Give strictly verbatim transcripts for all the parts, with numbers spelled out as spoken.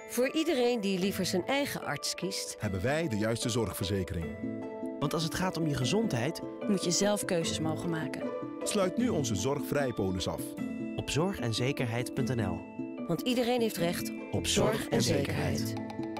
Voor iedereen die liever zijn eigen arts kiest, hebben wij de juiste zorgverzekering. Want als het gaat om je gezondheid, moet je zelf keuzes mogen maken. Sluit nu onze zorgvrijpolis af. Op zorg en zekerheid punt n l. want iedereen heeft recht op zorg en zekerheid.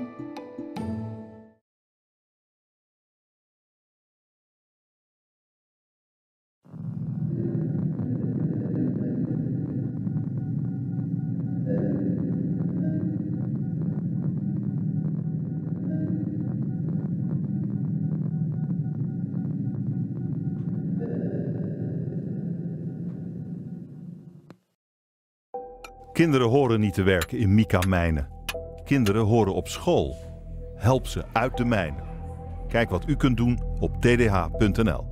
Kinderen horen niet te werken in Mika-mijnen. Kinderen horen op school. Help ze uit de mijnen. Kijk wat u kunt doen op t d h punt n l.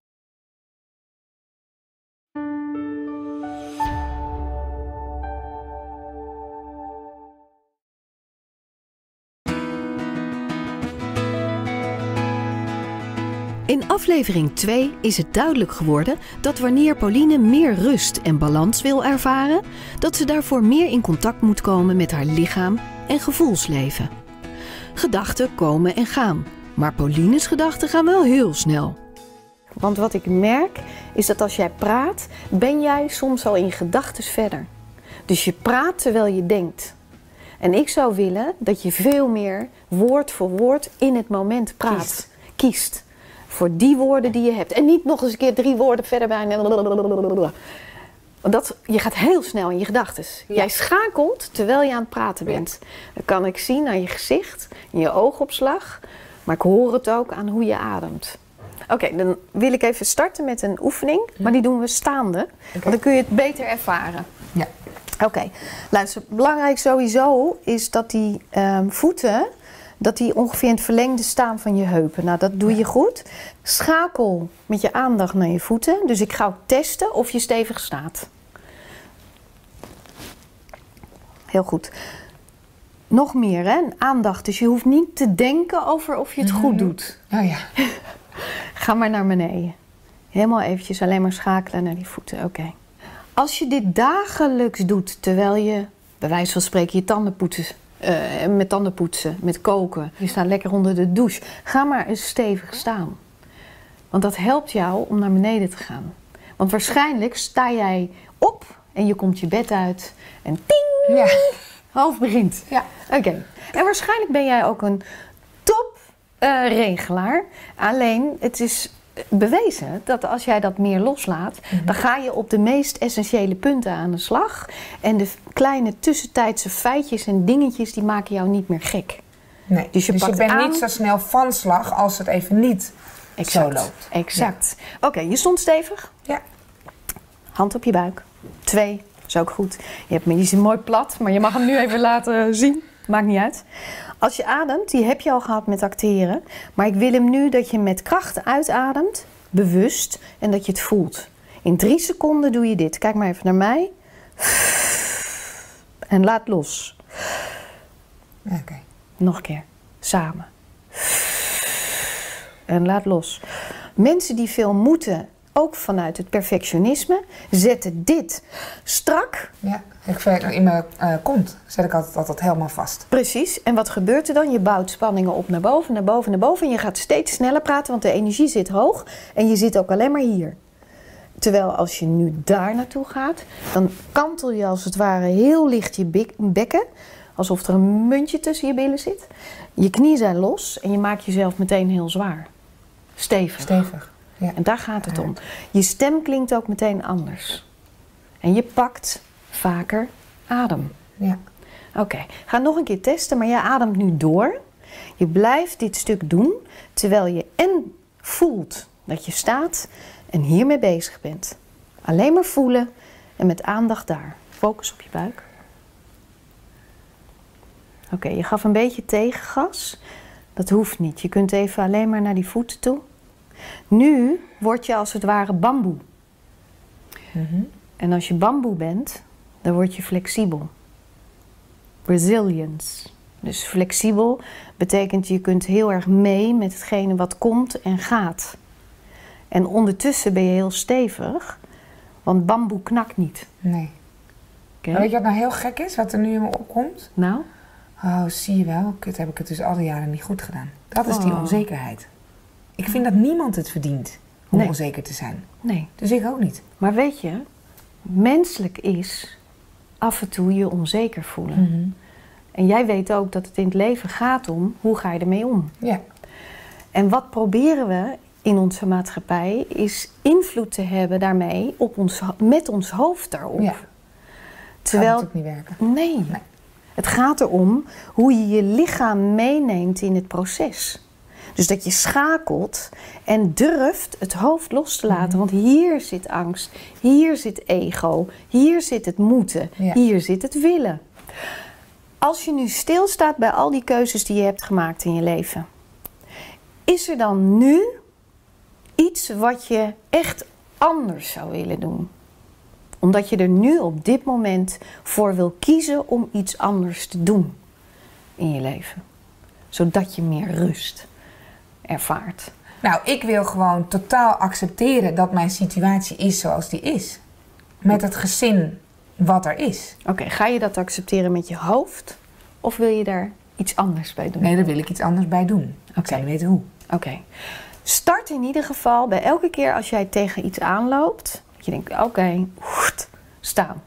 In aflevering twee is het duidelijk geworden dat wanneer Pauline meer rust en balans wil ervaren, dat ze daarvoor meer in contact moet komen met haar lichaam en gevoelsleven. Gedachten komen en gaan, maar Pauline's gedachten gaan wel heel snel. Want wat ik merk is dat als jij praat, ben jij soms al in gedachten verder. Dus je praat terwijl je denkt. En ik zou willen dat je veel meer woord voor woord in het moment praat. Kiest. Kiest. Voor die woorden die je hebt. En niet nog eens een keer drie woorden verder bij. Want dat, je gaat heel snel in je gedachten. Ja. Jij schakelt terwijl je aan het praten bent. Ja. Dat kan ik zien aan je gezicht, in je oogopslag. Maar ik hoor het ook aan hoe je ademt. Oké, okay, dan wil ik even starten met een oefening. Maar die doen we staande. Okay. Want dan kun je het beter ervaren. Ja. Oké, okay. Luister, belangrijk sowieso is dat die um, voeten... dat die ongeveer in het verlengde staan van je heupen. Nou, dat doe je goed. Schakel met je aandacht naar je voeten. Dus ik ga ook testen of je stevig staat. Heel goed. Nog meer, hè? Aandacht. Dus je hoeft niet te denken over of je het goed doet. Oh ja. Ga maar naar beneden. Helemaal eventjes alleen maar schakelen naar die voeten. Oké. Okay. Als je dit dagelijks doet, terwijl je, bij wijze van spreken, je tanden poetst... Uh, met tanden poetsen, met koken. Je staat lekker onder de douche. Ga maar eens stevig staan. Want dat helpt jou om naar beneden te gaan. Want waarschijnlijk sta jij op en je komt je bed uit. En ting! Ja. Hoofd begint. Ja. Oké. Okay. En waarschijnlijk ben jij ook een top uh, regelaar. Alleen, het is bewezen dat als jij dat meer loslaat, mm-hmm. dan ga je op de meest essentiële punten aan de slag. En de kleine tussentijdse feitjes en dingetjes, die maken jou niet meer gek. Nee, dus je, dus je bent aan... niet zo snel van slag als het even niet exact. zo loopt. Exact. Ja. Oké, okay, je stond stevig. Ja. Hand op je buik. Twee, is ook goed. Je hebt me, die is mooi plat, maar je mag hem nu even laten zien. Maakt niet uit. Als je ademt, die heb je al gehad met acteren. Maar ik wil hem nu dat je met kracht uitademt, bewust, en dat je het voelt. In drie seconden doe je dit. Kijk maar even naar mij. En laat los. Oké. Okay. Nog een keer. Samen. En laat los. Mensen die veel moeten, ook vanuit het perfectionisme, zetten dit strak. Ja, ik vind, in mijn uh, kont zet ik altijd, altijd helemaal vast. Precies. En wat gebeurt er dan? Je bouwt spanningen op naar boven, naar boven, naar boven. En je gaat steeds sneller praten, want de energie zit hoog. En je zit ook alleen maar hier. Terwijl als je nu daar naartoe gaat, dan kantel je als het ware heel licht je bekken. Alsof er een muntje tussen je billen zit. Je knieën zijn los en je maakt jezelf meteen heel zwaar. Stevig. Stevig. Ja. En daar gaat het om. Je stem klinkt ook meteen anders. En je pakt vaker adem. Ja. Oké, okay. Ga nog een keer testen, maar jij ademt nu door. Je blijft dit stuk doen, terwijl je en voelt dat je staat en hiermee bezig bent. Alleen maar voelen en met aandacht daar. Focus op je buik. Oké, okay, je gaf een beetje tegengas. Dat hoeft niet. Je kunt even alleen maar naar die voeten toe. Nu word je als het ware bamboe. Mm-hmm. En als je bamboe bent, dan word je flexibel. Resilience. Dus flexibel betekent je kunt heel erg mee met hetgene wat komt en gaat. En ondertussen ben je heel stevig, want bamboe knakt niet. Nee. Okay. Maar weet je wat nou heel gek is, wat er nu in me opkomt? Nou? Oh, zie je wel. Kut, heb ik het dus al die jaren niet goed gedaan. Dat is die Oh. onzekerheid. Ik vind dat niemand het verdient om Nee. onzeker te zijn. Nee. Dus ik ook niet. Maar weet je, menselijk is af en toe je onzeker voelen. Mm-hmm. En jij weet ook dat het in het leven gaat om, hoe ga je ermee om? Ja. En wat proberen we in onze maatschappij, is invloed te hebben daarmee op ons, met ons hoofd daarop. Ja. Terwijl, Gaat natuurlijk niet werken. nee. Nee. Het gaat erom hoe je je lichaam meeneemt in het proces. Dus dat je schakelt en durft het hoofd los te laten. Want hier zit angst, hier zit ego, hier zit het moeten, Ja. hier zit het willen. Als je nu stilstaat bij al die keuzes die je hebt gemaakt in je leven, is er dan nu iets wat je echt anders zou willen doen? Omdat je er nu op dit moment voor wil kiezen om iets anders te doen in je leven. Zodat je meer rust ervaart. Nou, ik wil gewoon totaal accepteren dat mijn situatie is zoals die is. Met het gezin wat er is. Oké, ga je dat accepteren met je hoofd? Of wil je daar iets anders bij doen? Nee, daar wil ik iets anders bij doen. Ik zou niet weten hoe. Oké. Start in ieder geval bij elke keer als jij tegen iets aanloopt. Dat je denkt, oké, okay, staan.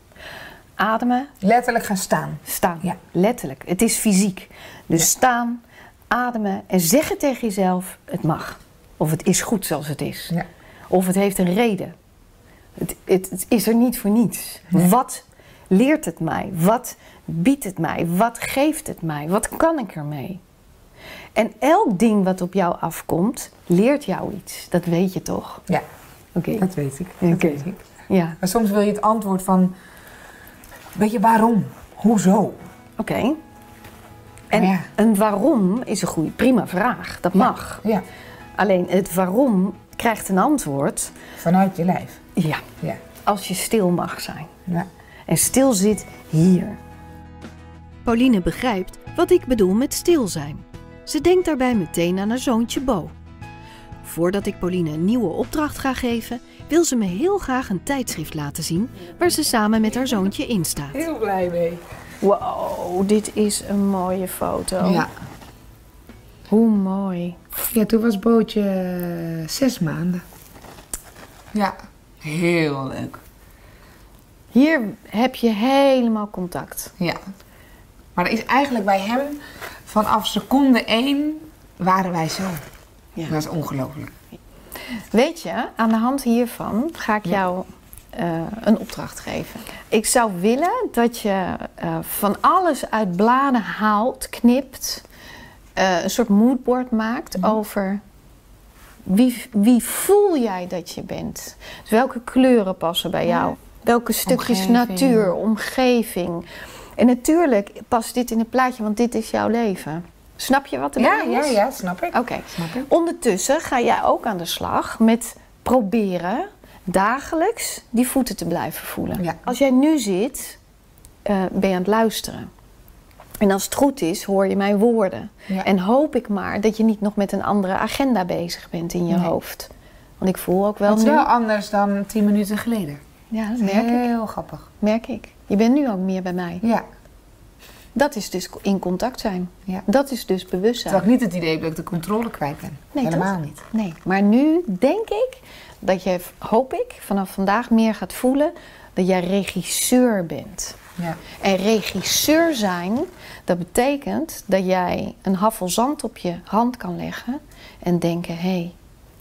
Ademen. Letterlijk gaan staan. Staan, Ja. letterlijk. Het is fysiek. Dus Ja. staan, ademen en zeggen tegen jezelf, het mag. Of het is goed zoals het is. Ja. Of het heeft een reden. Het, het, het is er niet voor niets. Nee. Wat leert het mij? Wat biedt het mij? Wat geeft het mij? Wat kan ik ermee? En elk ding wat op jou afkomt, leert jou iets. Dat weet je toch? Ja, Oké. dat weet ik. Dat Oké. weet ik. Ja, Maar soms wil je het antwoord van, weet je waarom? Hoezo? oké. En Maar ja. een waarom is een goede, prima vraag. Dat mag. Ja, Alleen het waarom krijgt een antwoord, vanuit je lijf. ja, Ja. als je stil mag zijn. Ja. En stil zit hier. Pauline begrijpt wat ik bedoel met stil zijn. Ze denkt daarbij meteen aan haar zoontje Bo. Voordat ik Pauline een nieuwe opdracht ga geven, wil ze me heel graag een tijdschrift laten zien waar ze samen met haar zoontje in staat. Heel blij mee. Wow, dit is een mooie foto. Ja. Hoe mooi. Ja, toen was Bootje uh, zes maanden. Ja, heel leuk. Hier heb je helemaal contact. Ja. Maar er is eigenlijk bij hem, vanaf seconde één, waren wij zo. Ja. Dat is ongelooflijk. Weet je, aan de hand hiervan ga ik Ja. jou uh, een opdracht geven. Ik zou willen dat je uh, van alles uit bladen haalt, knipt, uh, een soort moodboard maakt Mhm. over wie, wie voel jij dat je bent. Dus welke kleuren passen bij jou? Ja. Welke stukjes Omgeving. natuur, omgeving. En natuurlijk past dit in het plaatje, want dit is jouw leven. Snap je wat er Ja, is? ja, ja, snap ik. Oké. Snap ik. Ondertussen ga jij ook aan de slag met proberen dagelijks die voeten te blijven voelen. Ja. Als jij nu zit, uh, ben je aan het luisteren. En als het goed is, hoor je mijn woorden. Ja. En hoop ik maar dat je niet nog met een andere agenda bezig bent in je Nee. hoofd. Want ik voel ook wel Het is nu... wel anders dan tien minuten geleden. Ja, dat merk ik. Heel grappig. Merk ik. Je bent nu ook meer bij mij. Ja. Dat is dus in contact zijn. Ja. Dat is dus bewustzijn. Terwijl ik niet het idee heb dat ik de controle kwijt ben. Nee, Helemaal toch? niet. Nee, maar nu denk ik dat je, hoop ik, vanaf vandaag meer gaat voelen dat jij regisseur bent. Ja. En regisseur zijn, dat betekent dat jij een haffel zand op je hand kan leggen en denken, hé, hey,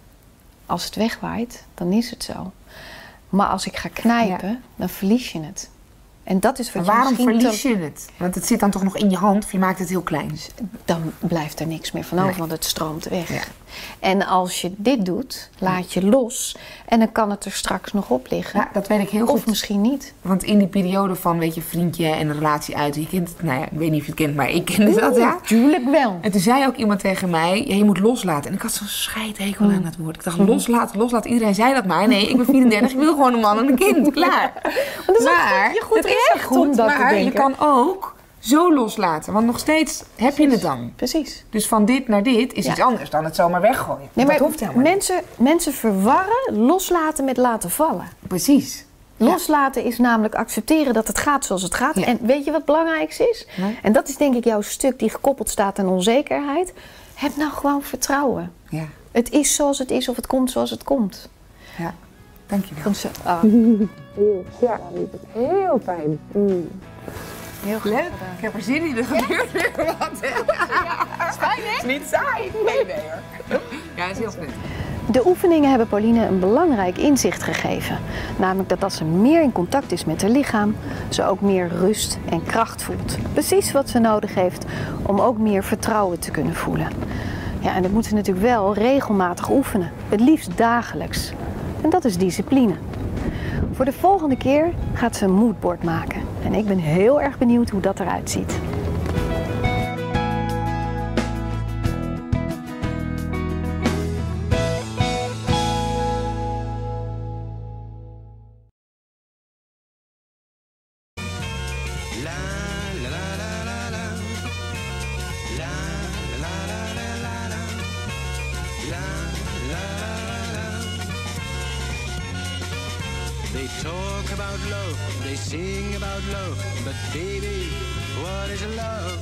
als het wegwaait, dan is het zo. Maar als ik ga knijpen, Ja. dan verlies je het. En dat is wat Maar waarom je misschien verlies je het? Want het zit dan toch nog in je hand of je maakt het heel klein. dan blijft er niks meer van over, Nee. want het stroomt weg. Ja. En als je dit doet, laat je los en dan kan het er straks nog op liggen. Ja, dat weet ik heel Of goed. misschien niet. Want in die periode van, weet je, vriendje en een relatie uit. Je kent het, nou ja, ik weet niet of je het kent, maar ik kende dat, ja. Tuurlijk wel. En toen zei ook iemand tegen mij, ja, je moet loslaten. En ik had zo'n scheidhekel aan dat woord. Ik dacht, loslaten, loslaten. Iedereen zei dat maar. Nee, ik ben vierendertig, ik wil gewoon een man en een kind. Klaar. dat is ook maar, goed, je goed het is recht echt om goed, dat te maar je denken. kan ook zo loslaten. Want nog steeds heb je het dan. Precies. Dus van dit naar dit is Ja. iets anders dan het zomaar weggooien. Nee, dat maar hoeft helemaal niet. mensen, mensen verwarren loslaten met laten vallen. Precies. Loslaten is namelijk accepteren dat het gaat zoals het gaat. Ja. En weet je wat het belangrijkste is? Nee. En dat is denk ik jouw stuk die gekoppeld staat aan onzekerheid. Heb nou gewoon vertrouwen. Ja, Het is zoals het is of het komt zoals het komt. ja. Dankjewel. Komt zo. Ah, Ja, heel fijn. Mm. heel goed. Leuk. Ik heb er zin in. Er gebeurt weer wat. Ja, is fijn, hè? Niet saai. Nee, nee hoor. Ja, is heel fijn. De oefeningen hebben Pauline een belangrijk inzicht gegeven. Namelijk dat als ze meer in contact is met haar lichaam, ze ook meer rust en kracht voelt. Precies wat ze nodig heeft om ook meer vertrouwen te kunnen voelen. Ja, en dat moet ze natuurlijk wel regelmatig oefenen. Het liefst dagelijks. En dat is discipline. Voor de volgende keer gaat ze een moodboard maken. En ik ben heel erg benieuwd hoe dat eruit ziet. They talk about love, they sing about love, but baby, what is love?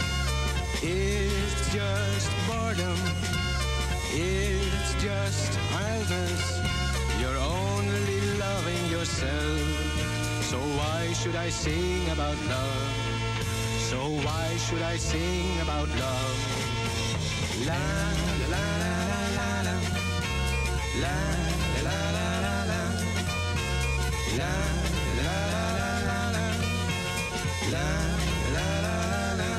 It's just boredom, it's just idleness. You're only loving yourself, so why should I sing about love? So why should I sing about love? La la la la la la la la la la la la. La la la la la la la la la la.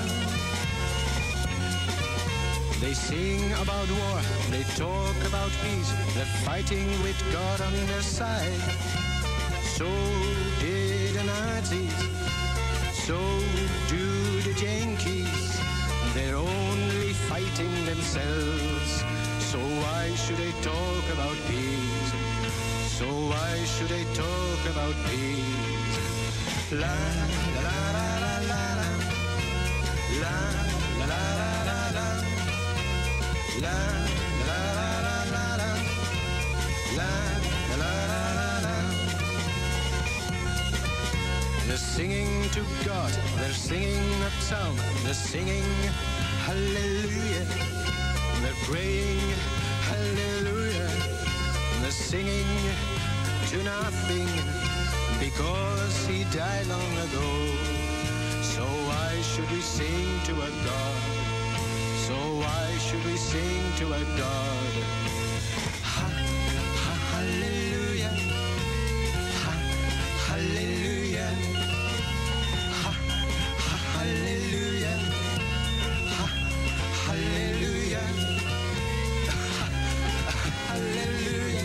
They sing about war, they talk about peace, they're fighting with God on their side. So did the Nazis, so do the Yankees. They're only fighting themselves. So why should they talk about peace? So why should they talk about peace? La la la la la la la la la la la la la la la la la la la la. They're singing to God, they're singing a psalm, they're singing hallelujah, they're praying hallelujah, they're singing to nothing because he died long ago. So why should we sing to a God? So why should we sing to a God? Ha, ha, hallelujah. Ha, hallelujah. Ha, ha, hallelujah. Ha, hallelujah. Ha, hallelujah.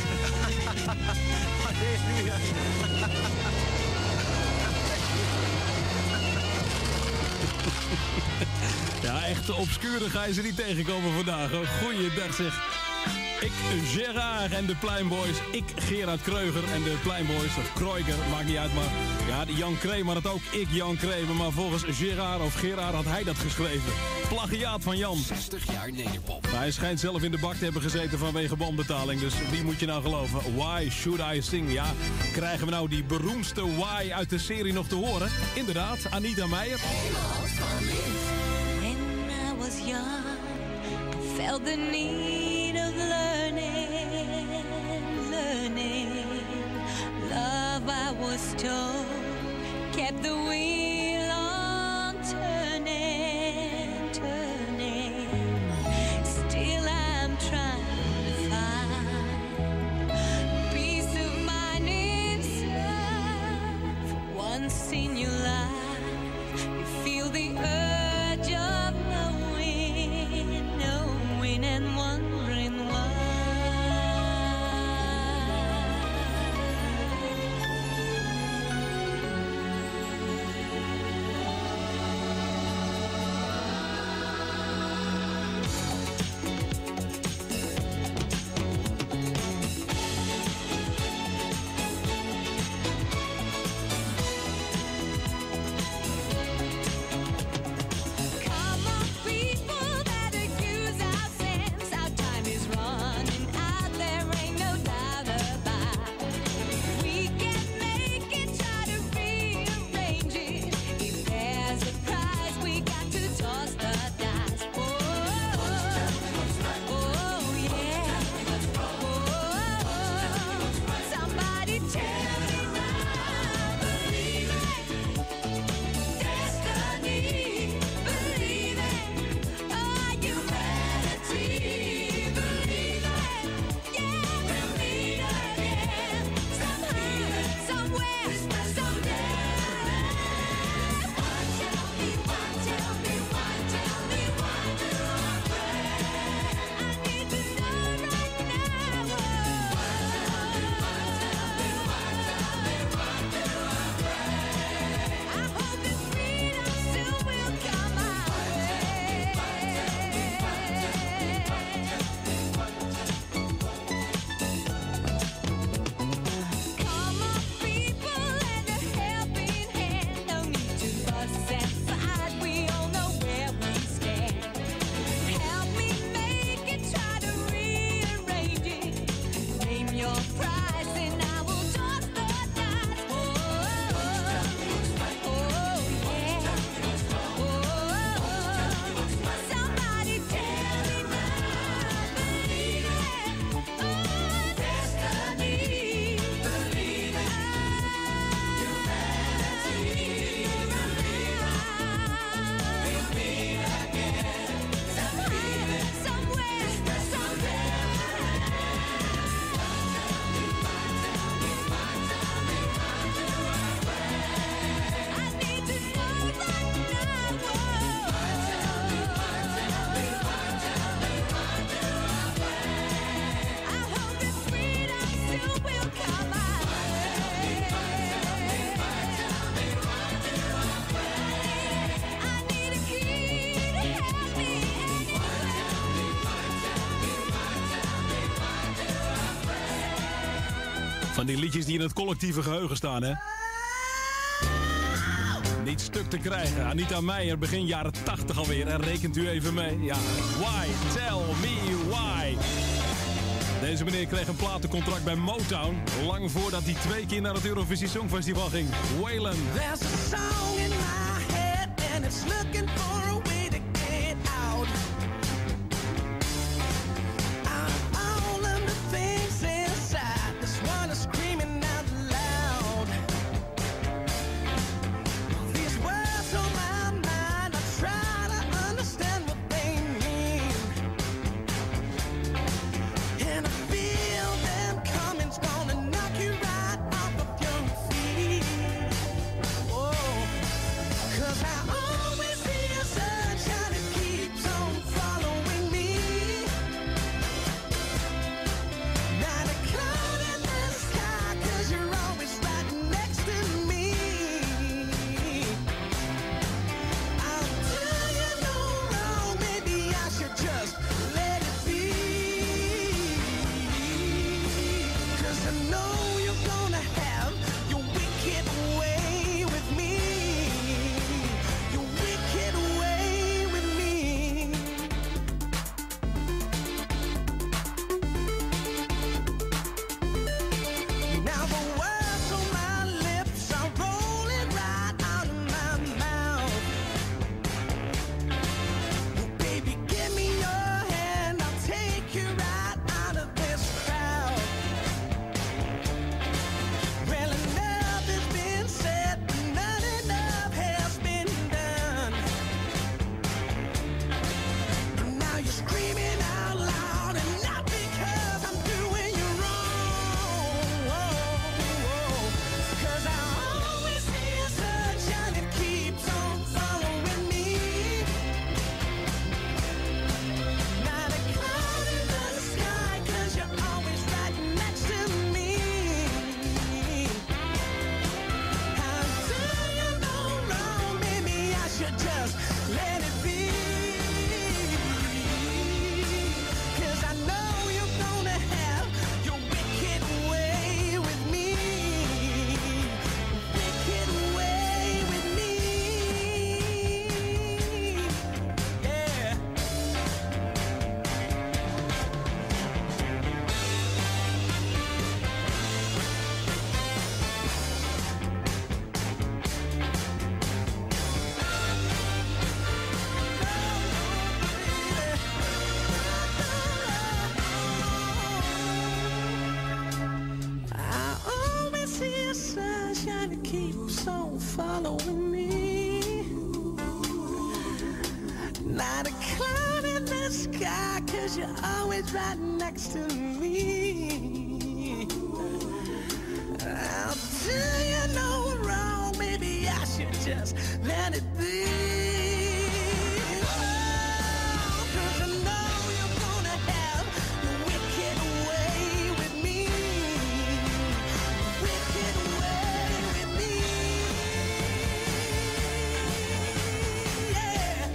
Halleluja. Ja, echte obscure ga je ze niet tegenkomen vandaag. Goeiedag zeg. Ik, Gerard en de Pleinboys. Ik, Gerard Kreuger en de Pleinboys. Of Kreuger, maakt niet uit. Maar ja, die Jan Kramer had ook ik, Jan Kramer. Maar volgens Gerard of Gerard had hij dat geschreven. Plagiaat van Jan. zestig jaar nederpop. Hij schijnt zelf in de bak te hebben gezeten vanwege bombetaling. Dus wie moet je nou geloven? Why should I sing? Ja, krijgen we nou die beroemdste why uit de serie nog te horen? Inderdaad, Anita Meijer. When I was young, I felt the need of learning, learning. Love, I was told, kept the wheel on turning, turning. Still I'm trying to find peace of mind inside. For once in your life, you feel the urge of knowing, knowing and wondering why. Van die liedjes die in het collectieve geheugen staan, hè? Niet stuk te krijgen. Anita Meijer, begin jaren tachtig alweer. En rekent u even mee? Ja, why? Tell me why. Deze meneer kreeg een platencontract bij Motown. Lang voordat hij twee keer naar het Eurovisie Songfestival ging. Waylon. There's a song in my head and it's looking for a way to get out. Out of all of the things inside, this one is screaming out loud. These words on my mind, I try to understand what they mean. And I feel them coming, it's gonna knock you right off of your feet. Whoa. 'Cause I always see a sunshine that keeps on following me. Not a cloud in the sky, 'cause you're always right next to me. I'll tell you no wrong, maybe I should just let it be. 'Cause I know you're gonna have your wicked way with me. Your wicked way with me. Now the words on my lips are rolling right out of my mouth. Well, baby, give me your hand, I'll take you right out of this crowd. Well, enough has been said, but not enough has been done. And now you're screaming out loud, and not because I'm doing you wrong. 'Cause I always see a sunshine that keeps on following me. Not a cloud in the sky, 'cause you're always right next to me. How do you know wrong? Maybe I should just let it be. 'Cause I know you're gonna have your wicked way with me. Wicked way with me. Yeah. I always see a sunshine that keeps on following me. Not a cloud in the sky, 'cause you're always right next to me. I'll do you no wrong, maybe I should just let it be. Oh, 'cause I know you're gonna have your wicked way with me. Wicked way with me. Yeah.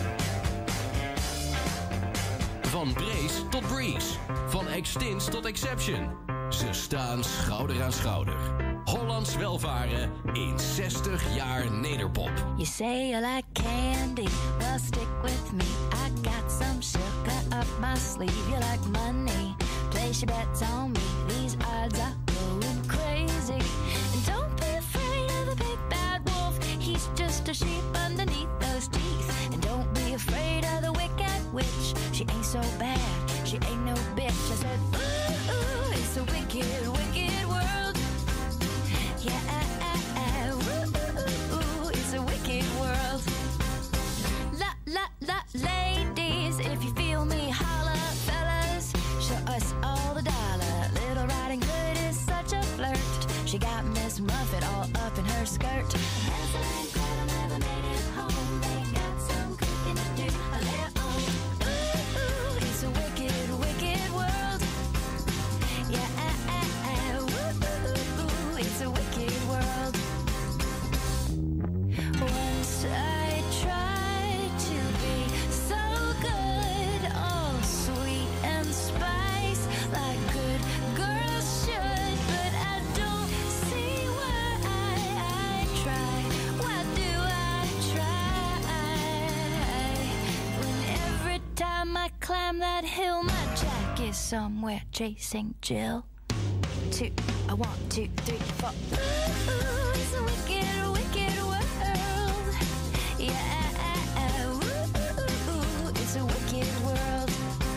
Van Brace tot Breeze. Van Extins tot Exception. Ze staan schouder aan schouder. Hollands welvaren in zestig jaar nederpop. You say you like candy, well stick with me. I got some sugar up my sleeve. You like money, place your bets on me. These odds are going crazy. And don't be afraid of the big bad wolf. He's just a sheep underneath those teeth. And don't be afraid of the wicked witch. She ain't so bad, she ain't no bitch. I said, ooh, ooh, it's a wicked, wicked world. Yeah, ooh, ooh, ooh, it's a wicked world. La, la, la, ladies, if you feel me, holla, fellas, show us all the dollar. Little Riding Hood is such a flirt. She got Miss Muffet all up in her skirt. Hansel and Gretel never made it home. They got some cooking to do of their own. Ooh, ooh, it's a wicked, wicked world. Yeah, I climb that hill, my Jack is somewhere chasing Jill. Two, I want two, three, four. Ooh, it's a wicked, wicked world. Yeah, ooh, it's a wicked world.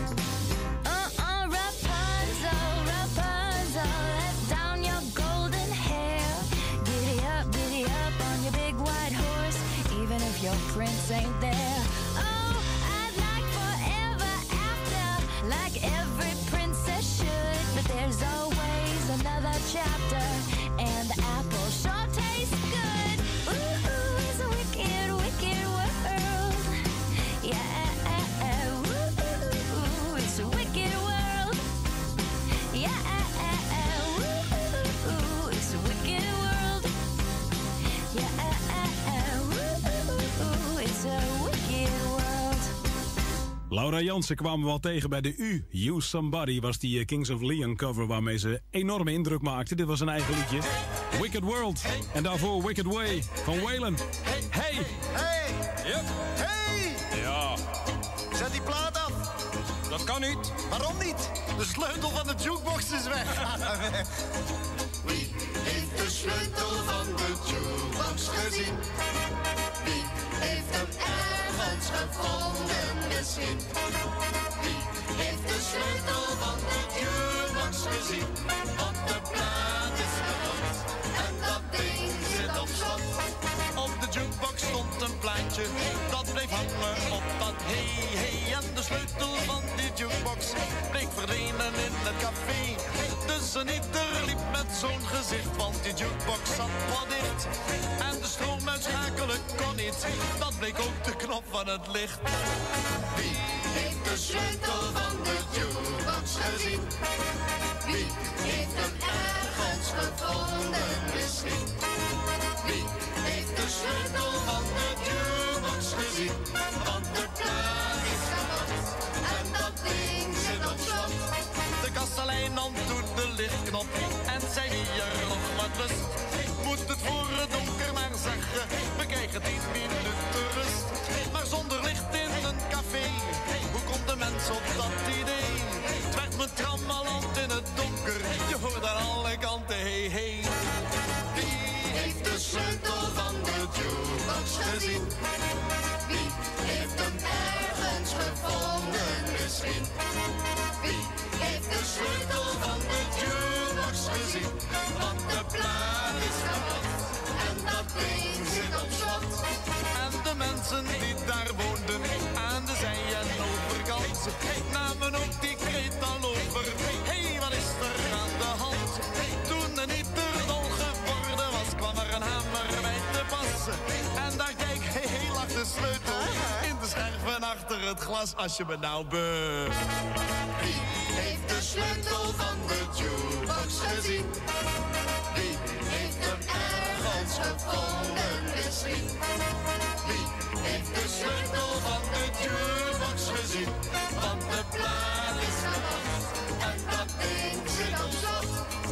Uh-uh, Rapunzel, Rapunzel, let down your golden hair. Giddy up, giddy up on your big white horse, even if your prince ain't there. Oh, I'd like forever after, like every princess should, but there's always another chapter, and the apple sure tastes good. Ooh, ooh, it's a wicked, wicked world. Yeah, ooh, ooh, it's a wicked world. Yeah, ooh, ooh, it's a wicked world. Yeah, ooh, ooh, it's a wicked world. Laura Jansen kwamen we al tegen bij de U. You Somebody was die Kings of Leon cover waarmee ze enorme indruk maakte. Dit was een eigen liedje. Wicked World. En daarvoor Wicked Way van Waylon. Hey! Hey! Hey! Yep. Hey! Ja. Zet die plaat af. Dat kan niet. Waarom niet? De sleutel van de jukebox is weg. Wie heeft de sleutel van de jukebox gezien? Wie heeft hem ergens gevonden misschien? Wie heeft de sleutel van de jukebox gezien? Want de plaat is kapot en dat ding zit op slot. Op de jukebox stond een plaatje, dat bleef hangen op dat hey, hey. En de sleutel van die jukebox bleek verdwenen in het café. Dus een ieder liep met zo'n gezicht, want die jukebox zat wat dicht. En de stroom uitschakelen kon niet, dat bleek ook de knop van het licht. Wie heeft de sleutel van de jukebox gezien? Wie heeft hem ergens gevonden misschien? Wie heeft de sleutel van de jukebox gezien? Want de plaat is kapot en dat ding zit op slot. De kastelein nam toen de lichtknop en zei wie er nog wat lust. Moet het voor het donker maar zeggen, we krijgen tien minuten rust. Maar zonder licht in een café, hoe komt de mens op dat idee? Het werd me trammeland in het donker, je hoort aan alle kanten hey hey. Wie heeft de sleutel van de jukebox gezien? Wie heeft hem ergens gevonden misschien? Wie heeft de sleutel van de jukebox gezien? Want de plaat is kapot en dat ding zit op slot. En de mensen die daar woonden aan de zij- en overkant namen ook die kreet al over. Hey, wat is er aan de hand? Toen een ieder dol geworden was, kwam er een hamer bij te passen. En daar kijk, hey, hey, lag de sleutel in de scherven achter het glas, als je me nou beurt. Wie heeft de sleutel van de jukebox gezien? Wie heeft hem ergens gevonden misschien? Wie heeft de sleutel van de jukebox gezien? Want de plaat is kapot en dat ding zit op slot.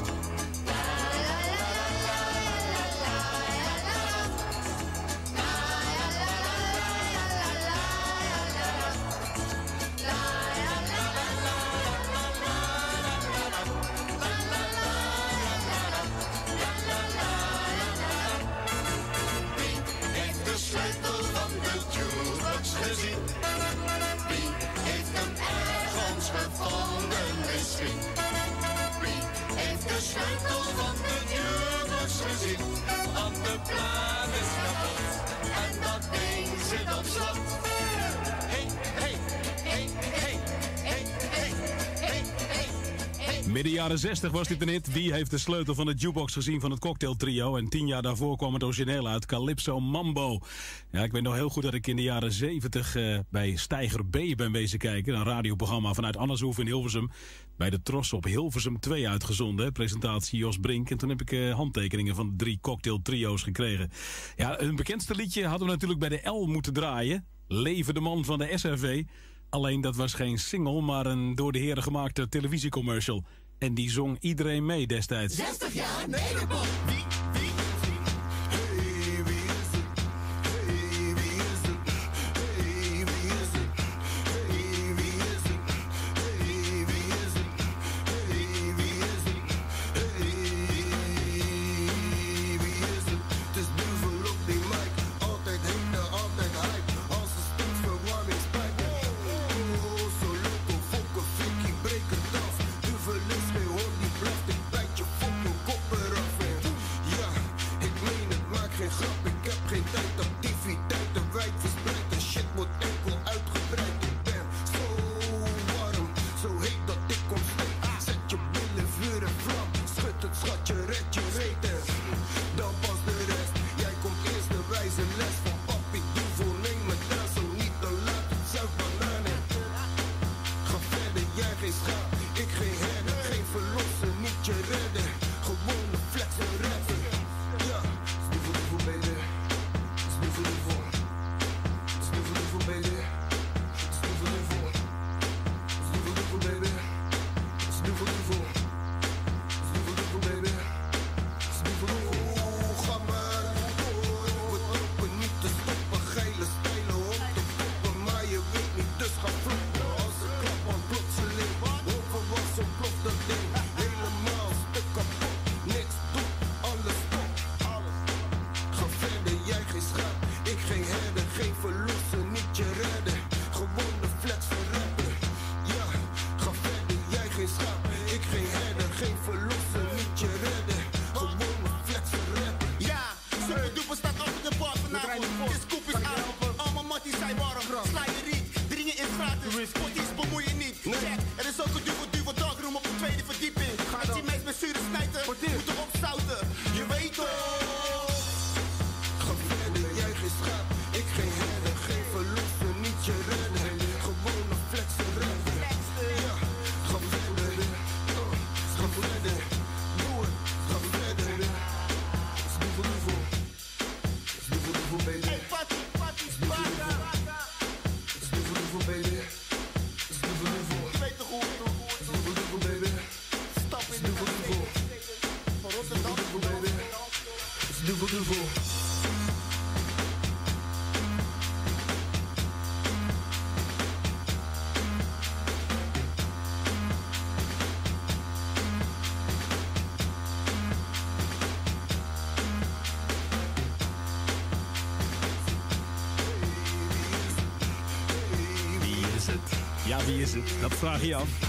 Sleutel van de jukebox gezien? Wie heeft hem ergens gevonden misschien? Wie heeft de sleutel van de jukebox gezien? Want de plaat is kapot en dat ding zit op slot. Hey, hey, hey, hey, hey, hey, hey, hey, hey. Midden jaren zestig was dit een hit. Wie heeft de sleutel van de jukebox gezien van het cocktailtrio? En tien jaar daarvoor kwam het origineel uit, Calypso Mambo. Ja, ik weet nog heel goed dat ik in de jaren zeventig uh, bij Steiger B ben wezen kijken. Een radioprogramma vanuit Annershoef in Hilversum. Bij de Tros op Hilversum twee uitgezonden. Presentatie Jos Brink. En toen heb ik uh, handtekeningen van de drie cocktailtrio's gekregen. Ja, hun bekendste liedje hadden we natuurlijk bij de L moeten draaien. Leven de man van de S R V. Alleen dat was geen single, maar een door de heren gemaakte televisiecommercial. En die zong iedereen mee destijds. zestig jaar Nederland. Wie, wie, wie? Hey, wie is het? Hey, wie is het? Hey, wie is het? Hey, wie is geen verliezen, niet je redden. Gewoon de flex verreppen. Ja, ga verder, jij geen schaap, ik geen herder. Geen verliezen, niet je redden. Gewoon de flex verreppen. Ja, super duper staat achter de bar vanavond. De scoop is aan, allemaal matties zijn warm. Sla je riet, dringen is gratis. Potjes bemoei je niet. Check, er is ook een duvel duvel darkroom op de tweede verdieping. Als die meest met zure snijden, moet erop zouten. Je weet toch. Ga verder, jij geen schaap, ik geen herder. Geen verliezen, niet je redden. Gewoon een flex verreppen. Ja, ga verder. Oh, ga verder. Doe het, ga verder. Duvel duvel. Duvel duvel, baby. Hey, Patty, Patty, Spaga. Duvel duvel, baby. Duvel duvel. Je weet toch hoe het doet. Duvel duvel, baby. Stap in de café. Van Rotterdam. Duvel baby. Duvel duvel. Wie is het? Ja, wie is het? Dat vraag je af.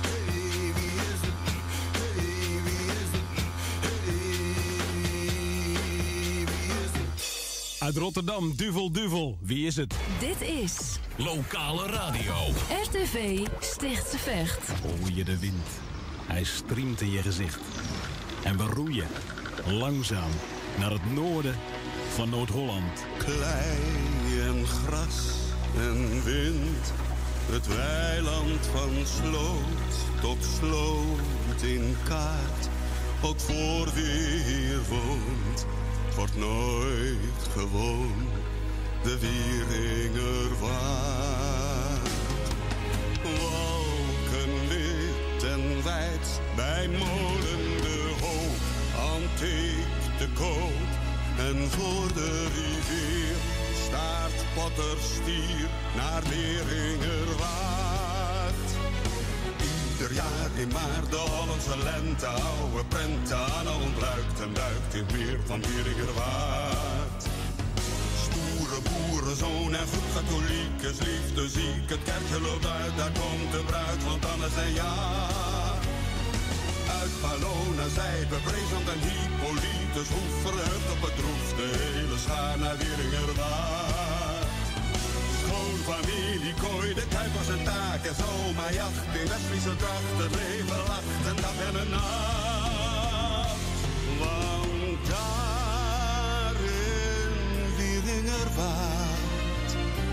Uit Rotterdam, Duvel Duvel. Wie is het? Dit is Lokale radio. R T V Stichtse Vecht. Hoor je de wind? Hij striemt in je gezicht. En we roeien langzaam naar het noorden van Noord-Holland. Klei en gras en wind, het weiland van sloot tot sloot in kaart. Ook voor wie hier woont, het wordt nooit gewoon de Wieringerwaard. Wolkenwit en wijd bij molen de hoop, antiek te koop. En voor de rivier staart potterstier naar Wieringerwaard. Ieder jaar in maart de Hollandse lente, oude prenten aan ontluikt en duikt in het meer van Wieringerwaard. Stoere boerenzoon en goed katholiek is liefde ziek. Het kerkje loopt uit, daar komt de bruid, want dan is een jaar. Uit Palona, Zijpe, Brezand en Hippolytus hoef verheugd op het droef, de hele schaar naar Wieringerwaard. Schoonfamilie kooi, de kuipers en taak en zomaar jacht. In Westfriese dracht, het leven lacht en dag en een nacht. Want daar in Wieringerwaard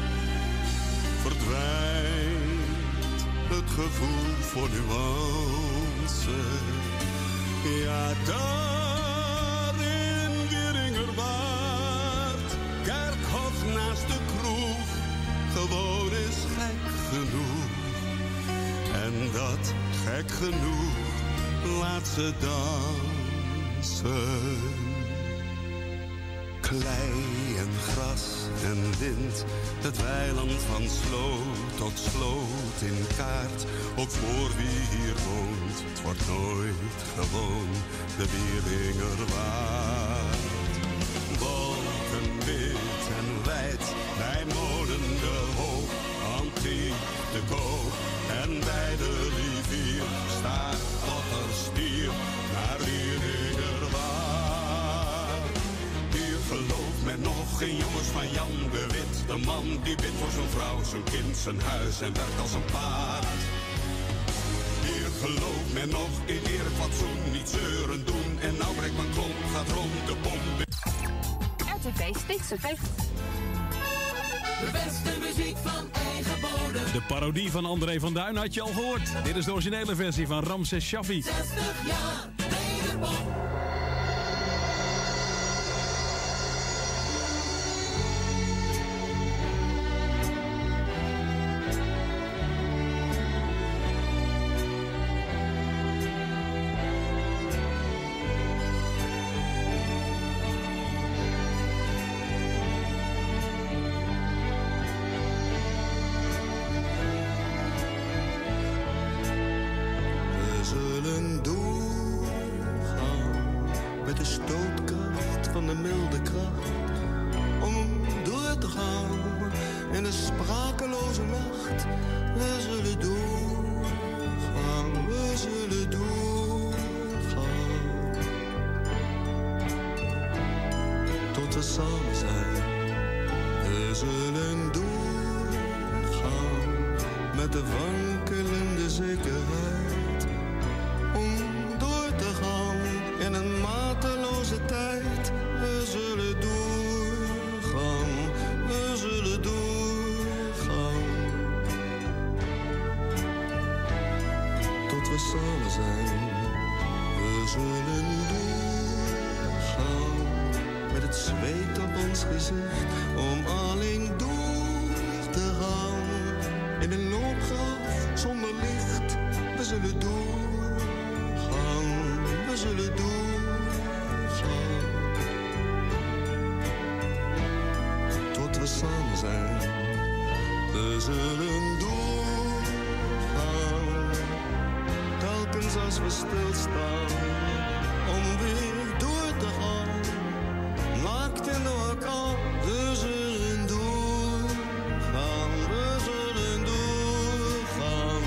verdwijnt het gevoel voor nuance. Ja, daar in Wieringerwaard, kerkhof naast de kroeg, gewoon is gek genoeg. En dat gek genoeg laat ze dansen. Klei en gras en wind, het weiland van sloot tot sloot in kaart. Ook voor wie hier woont, het wordt nooit gewoon de Wieringerwaard. Wolkenwit en wijd, bij molen de hoop, antiek te koop. En bij de rivier staat potterstier naar Wieringerwaard. Hier gelooft men nog in jongens van Jan de Wit, de man die bidt voor zijn vrouw, zijn kind, zijn huis en werkt als een paard. Hier gelooft men nog in eerlijk fatsoen, niet zeuren doen. En nou breekt mijn klomp, gaat rond de pomp. R T V Stichtse Vecht. De beste muziek van eigen bodem. De parodie van André van Duin had je al gehoord. Dit is de originele versie van Ramses Shaffi. zestig jaar wederom. We zullen doorgaan de sprakeloze nacht. We zullen doorgaan, we zullen doorgaan. Tot we samen zijn. We zullen doorgaan met de wankelende zekerheid. Om door te gaan in een mateloze tijd. We zullen doorgaan, we zullen doorgaan. Tot we samen zijn. We zullen doorgaan met het zweet op ons gezicht. Om alleen door te gaan in een loopgraaf zonder licht. We zullen doorgaan, we zullen doorgaan. Tot we samen zijn. We zullen doorgaan. Telkens als we stilstaan. Om weer door te gaan. Naakt in de orkaan. We zullen doorgaan. We zullen doorgaan.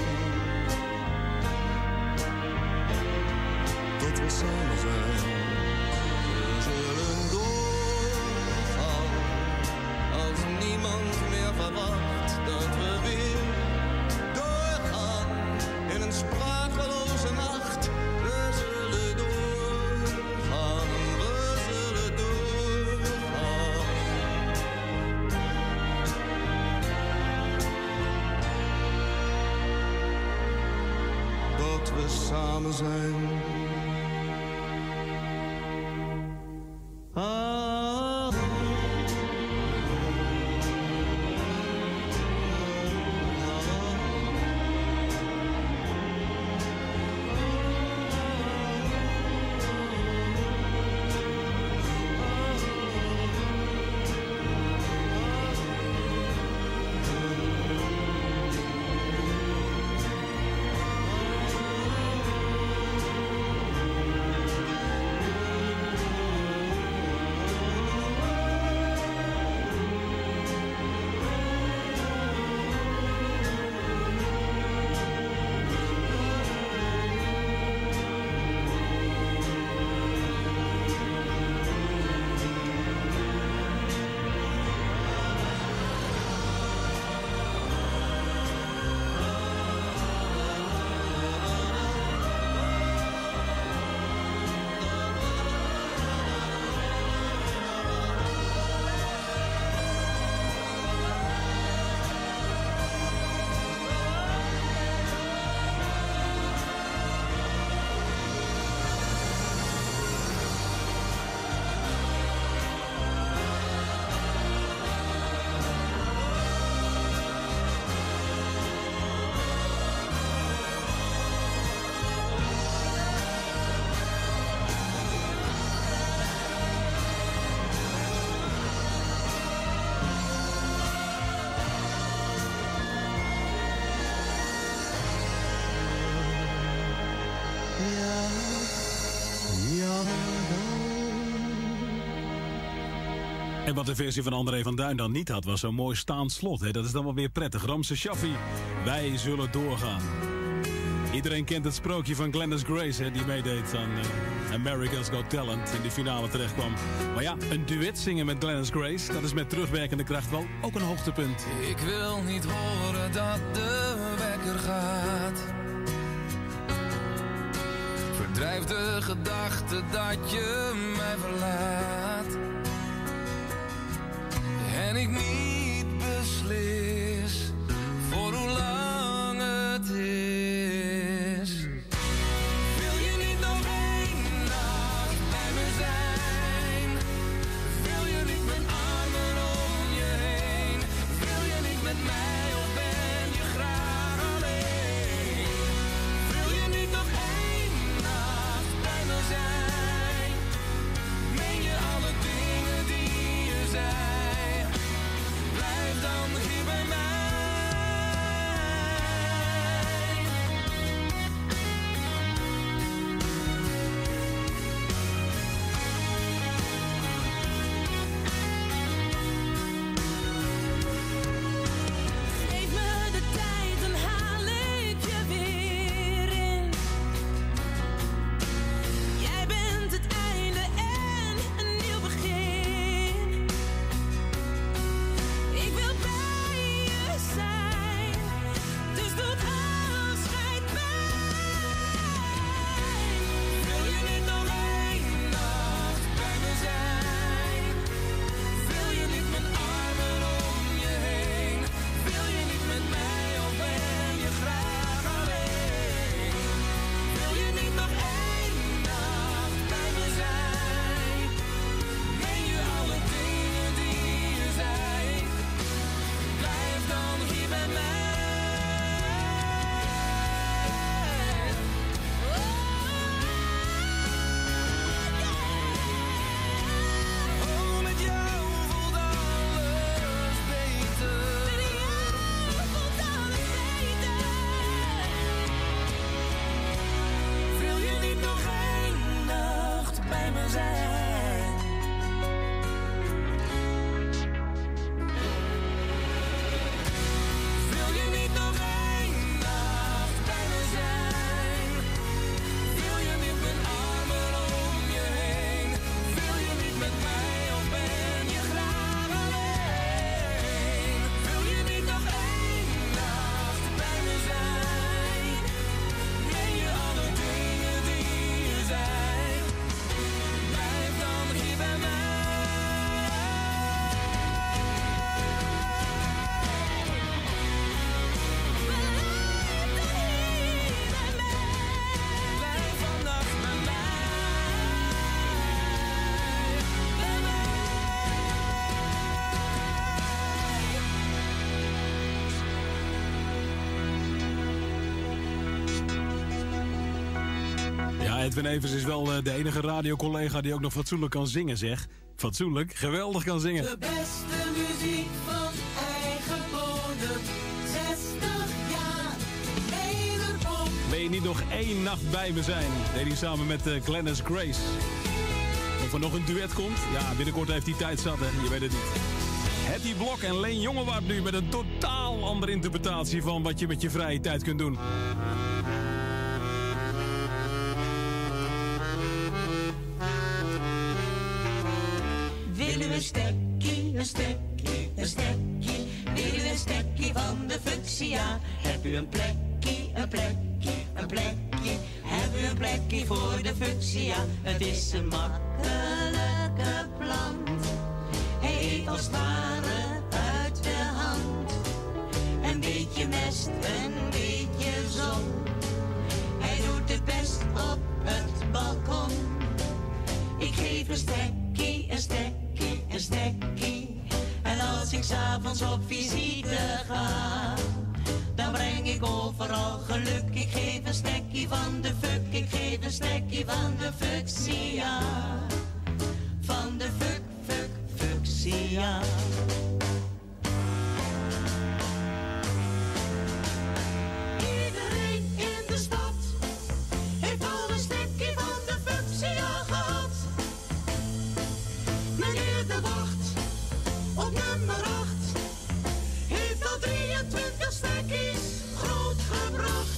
Tot we samen zijn. We zullen doorgaan. Als niemand meer verwacht dat we weer doorgaan. In een sprakeloze nacht. We zullen doorgaan. We zullen doorgaan. Dat we samen zijn. Ah. En wat de versie van André van Duin dan niet had, was zo'n mooi staand slot. Hè? Dat is dan wel weer prettig. Ramse Shaffi, wij zullen doorgaan. Iedereen kent het sprookje van Glennis Grace, hè, die meedeed aan uh, America's Got Talent, in de finale terechtkwam. Maar ja, een duet zingen met Glennis Grace, dat is met terugwerkende kracht wel ook een hoogtepunt. Ik wil niet horen dat de wekker gaat. Verdrijf de gedachte dat je mij verlaat. En ik niet beslis voor hoe lang het is. Wil je niet nog één nacht bij me zijn? Wil je niet mijn armen om je heen? Wil je niet met mij of ben je graag alleen? Wil je niet nog één nacht bij me zijn? Meen je alle dingen die je zei? bij mij. Oh, met jou voelt alles beter. Met jou voelt alles beter. Wil je niet nog één nacht bij me zijn? Wil je niet nog één nacht bij me zijn? Wil je niet met armen om je heen? Wil je niet met mij of ben je graag alleen? Wil je niet nog één nacht bij me zijn? Ben je alle dingen die er zijn? Blijf dan hier bij mij. Blijf vannacht bij mij. Bij mij. Ja, Edwin Evers is wel eh, de enige radiocollega die ook nog fatsoenlijk kan zingen, zeg. Fatsoenlijk, geweldig kan zingen. De beste muziek van eigen bodem. zestig jaar wederop. Wil je niet nog één nacht bij me zijn? Deed hij samen met uh, Glennis Grace. Of er nog een duet komt? Ja, binnenkort heeft hij tijd zat, hè? Je weet het niet. Hetty Blok en Leen Jongewaard nu met een totaal andere interpretatie van wat je met je vrije tijd kunt doen. Wil u een stekkie, een stekkie, een stekkie? Wil u een stekkie van de fuchsia? Heb u een plekkie, een plekkie, een plekkie? Heb u een plekkie voor de fuchsia? Het is een makkelijke plant. Hij eet als het ware uit de hand. Een beetje mest, een beetje zon. Hij doet het best op het balkon. Ik geef een stekkie, een stekkie, een stekkie. En als ik 's avonds op visite ga, dan breng ik overal geluk. Ik geef een stekkie van de fuck, ik geef een stekkie van de fuchsia. Van de fuck, fuck, fuchsia. Iedereen in de stad heeft al een stekkie van de fuchsia gehad. Meneer de wacht op nummer acht heeft al drieëntwintig stekkies grootgebracht.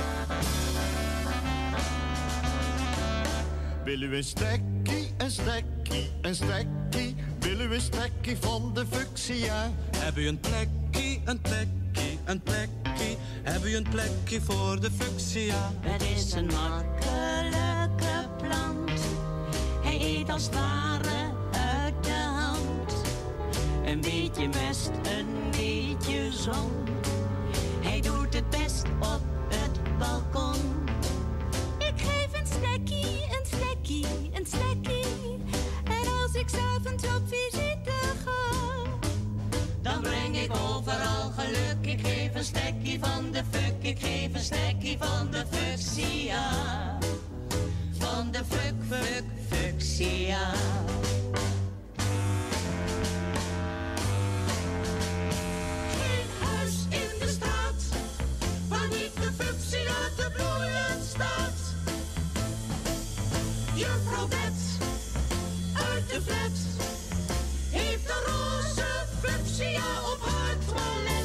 Wil u een stekkie, een stekkie, een stekkie? Wil u een stekkie van de fuchsia? Heb u een plekkie, een plekkie, een plekkie? Heb u een plekje voor de fuchsia? Het is een makkelijke plant. Hij eet als het ware uit de hand. Een beetje mest, een beetje zon. Hij doet het best op het balkon. Ik geef een stekkie, een stekkie, een stekkie. En als ik 's avonds op visite ga, Dan breng ik overal geluk. Ik geef een stekkie van de fuck. Ik geef een stekkie van de fuchsia. Van de fuck, fuck, fuchsia. Geen huis in de straat waar niet de fuchsia te bloeien staat. Juffrouw Bet uit de flat heeft een roze fuchsia op haar toilet.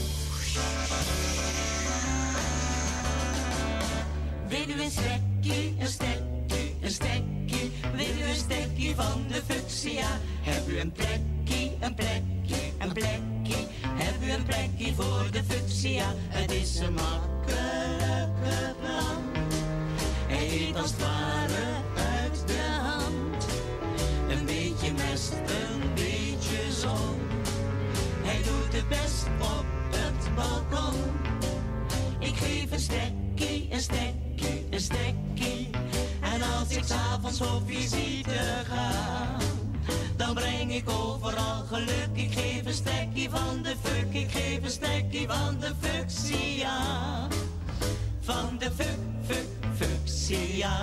Wil u een stekkie, een stekkie, een stekkie? Wil u een stekkie van de fuchsia? Heb u een plekkie, een plekkie, een plekkie? Heb u een plekkie voor de fuchsia? Het is een makkelijke plant. Hij eet als het ware uit de hand. Een beetje mest, een beetje zon. Hij doet het best op het balkon. Ik geef een stekkie, een stekkie, een stekkie. En als ik 's avonds op visite ga, dan breng ik overal geluk. Ik geef een stekkie van de fuck. ik geef een stekkie van de fuchsia. Van de fu, fu, fuchsia.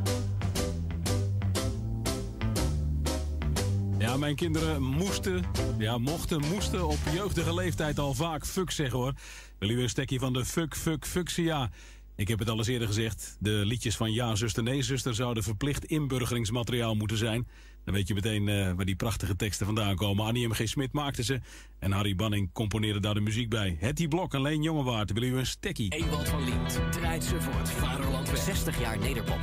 Ja, mijn kinderen moesten, ja, mochten, moesten op jeugdige leeftijd al vaak fuck zeggen, hoor. Wil u een stekkie van de fuck, fuck, fuchsia? Ik heb het al eens eerder gezegd. De liedjes van Ja, zuster, nee, zuster zouden verplicht inburgeringsmateriaal moeten zijn. Dan weet je meteen uh, waar die prachtige teksten vandaan komen. Annie M G. Smit maakte ze en Harry Banning componeerde daar de muziek bij. Hetty Blok en Leen Jongewaard. Wil u een stekkie? Ewald van Liemt draait ze voor het vaderland weg. zestig jaar nederpop.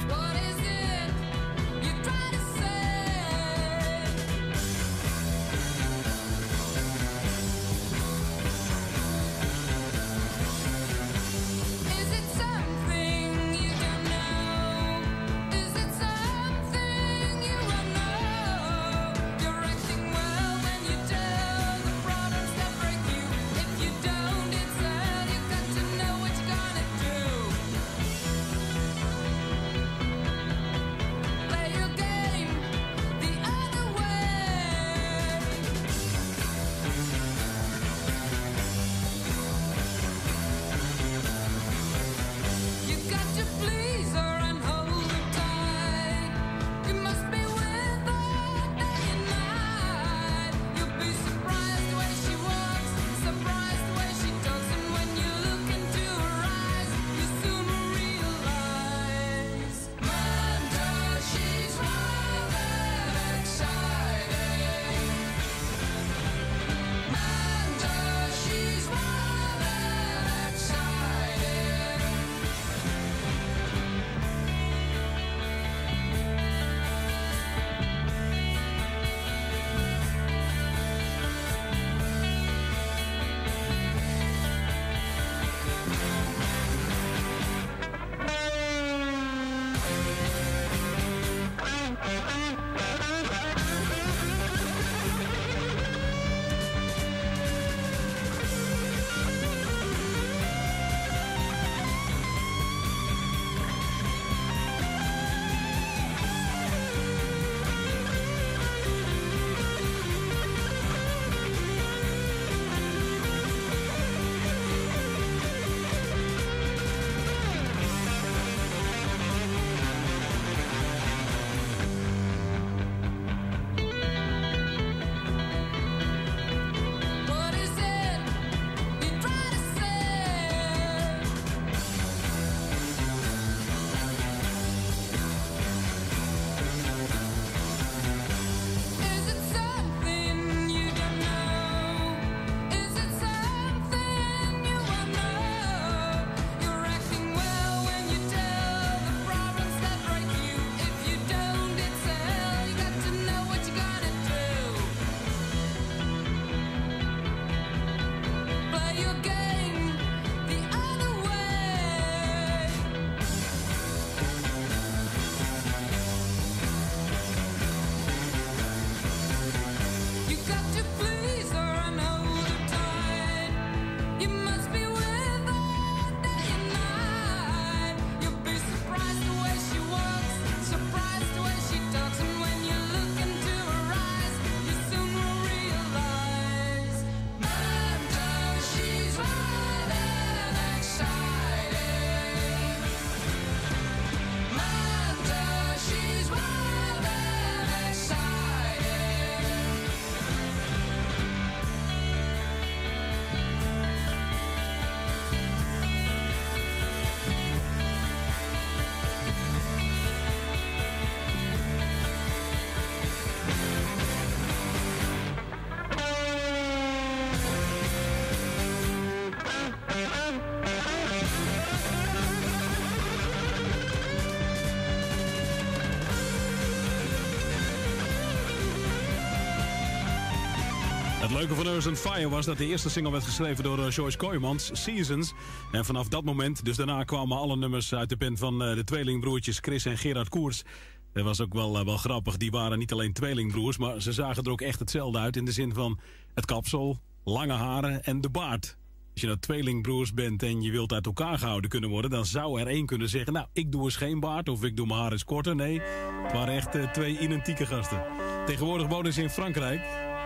Het leuke van Earth and Fire was dat de eerste single werd geschreven door uh, Joyce Kooijmans, Seasons. En vanaf dat moment, dus daarna kwamen alle nummers uit de pen van uh, de tweelingbroertjes Chris en Gerard Koers. Dat was ook wel, uh, wel grappig. Die waren niet alleen tweelingbroers, maar ze zagen er ook echt hetzelfde uit. In de zin van het kapsel, lange haren en de baard. Als je nou tweelingbroers bent en je wilt uit elkaar gehouden kunnen worden, dan zou er één kunnen zeggen, nou, ik doe eens geen baard of ik doe mijn haar eens korter. Nee, het waren echt uh, twee identieke gasten. Tegenwoordig wonen ze in Frankrijk.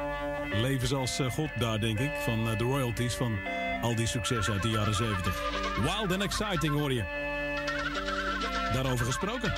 Leven zoals uh, God daar, denk ik. Van uh, de royalties van al die successen uit de jaren zeventig. Wild and exciting, hoor je. Daarover gesproken.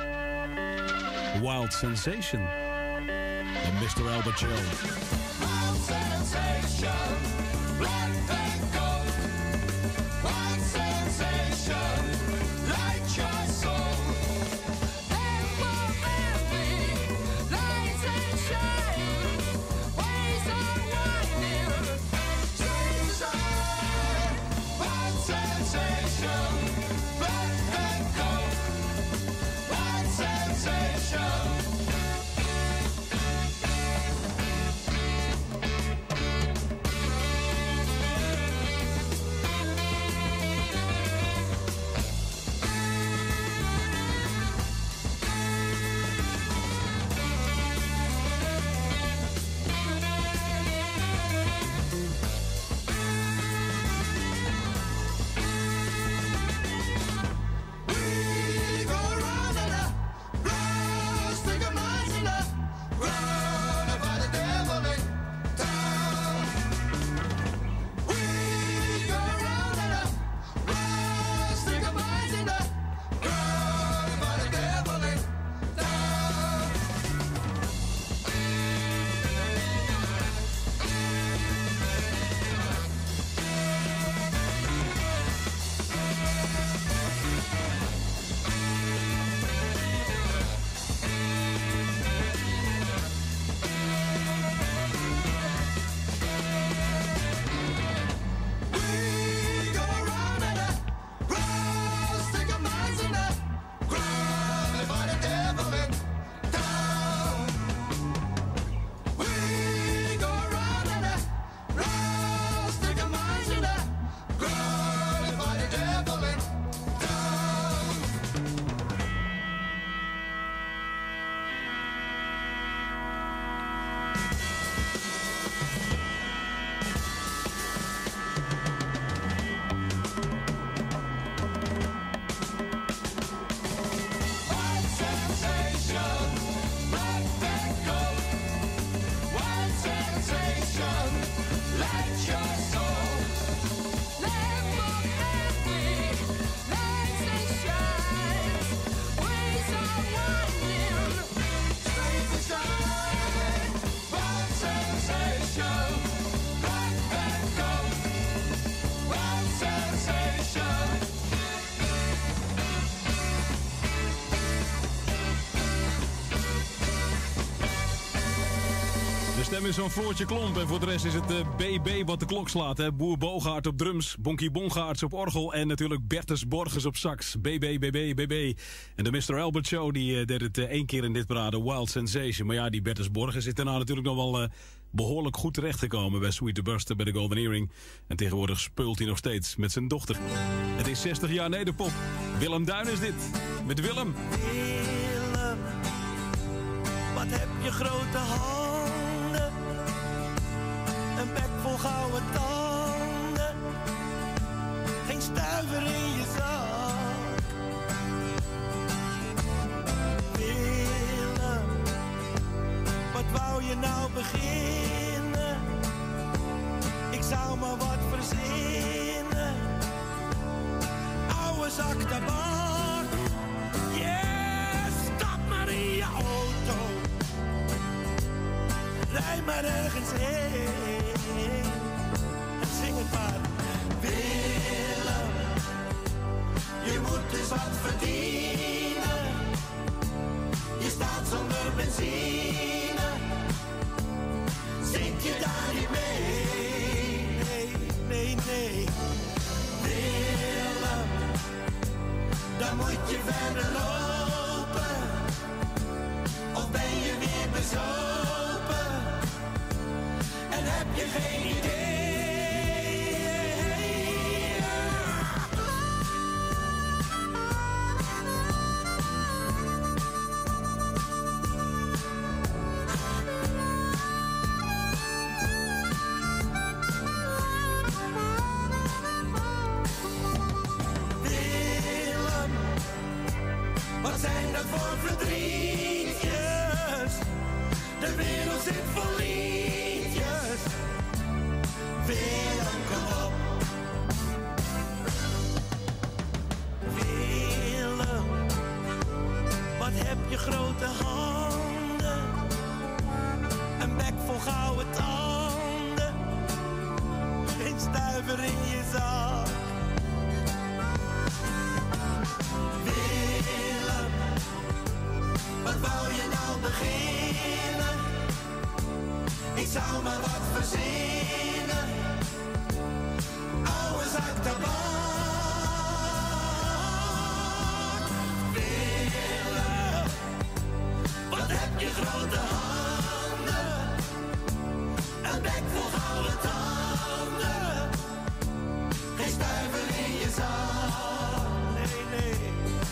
Wild Sensation. De mister Albert Show. Wild sensation, black and gold. Wild sensation, light your soul. And more envy, lights and shine. Ways are winding, streets shine. Wild sensation, black and gold. Wild sensation. stem is zo'n Floortje Klomp. En voor de rest is het uh, B B wat de klok slaat. Hè. Boer Bogaert op drums, Bonkie Bongaerts op orgel... en natuurlijk Bertus Borges op sax. B B, B B, B B. En de mister Albert Show die uh, deed het uh, één keer in dit parade, Wild Sensation. Maar ja, die Bertus Borges is daarna natuurlijk nog wel... Uh, behoorlijk goed terechtgekomen bij Sweet the Buster bij de Golden Earring. En tegenwoordig speult hij nog steeds met zijn dochter. Het is zestig jaar nederpop. Willem Duin is dit. Met Willem. Willem, wat heb je grote handen. Een bek vol gouden tanden. Geen stuiver in je zak. Willem, wat wou je nou beginnen? Ik zou maar wat verzinnen. Oude zak tabak. Yeah, stap maar in je auto. Rij maar ergens heen. En zing het maar. Willem, je moet eens wat verdienen. Je staat zonder benzine. Zit je daar niet mee? Nee, nee, nee. Willem, dan moet je verder lopen. Of ben je weer bezopen? En heb je geen idee? Wat zijn dat voor verdrietjes? De wereld zit vol liedjes. Willem, kom op. Willem, wat heb je grote handen, een bek vol gouden tanden, geen stuiver in je zak. Willem, wat wou je nou beginnen? Ik zou maar wat verzinnen, oude zak tabak. Willem, wat heb je grote handen, een bek vol gouden tanden, geen stuiver in je zak. Nee, nee.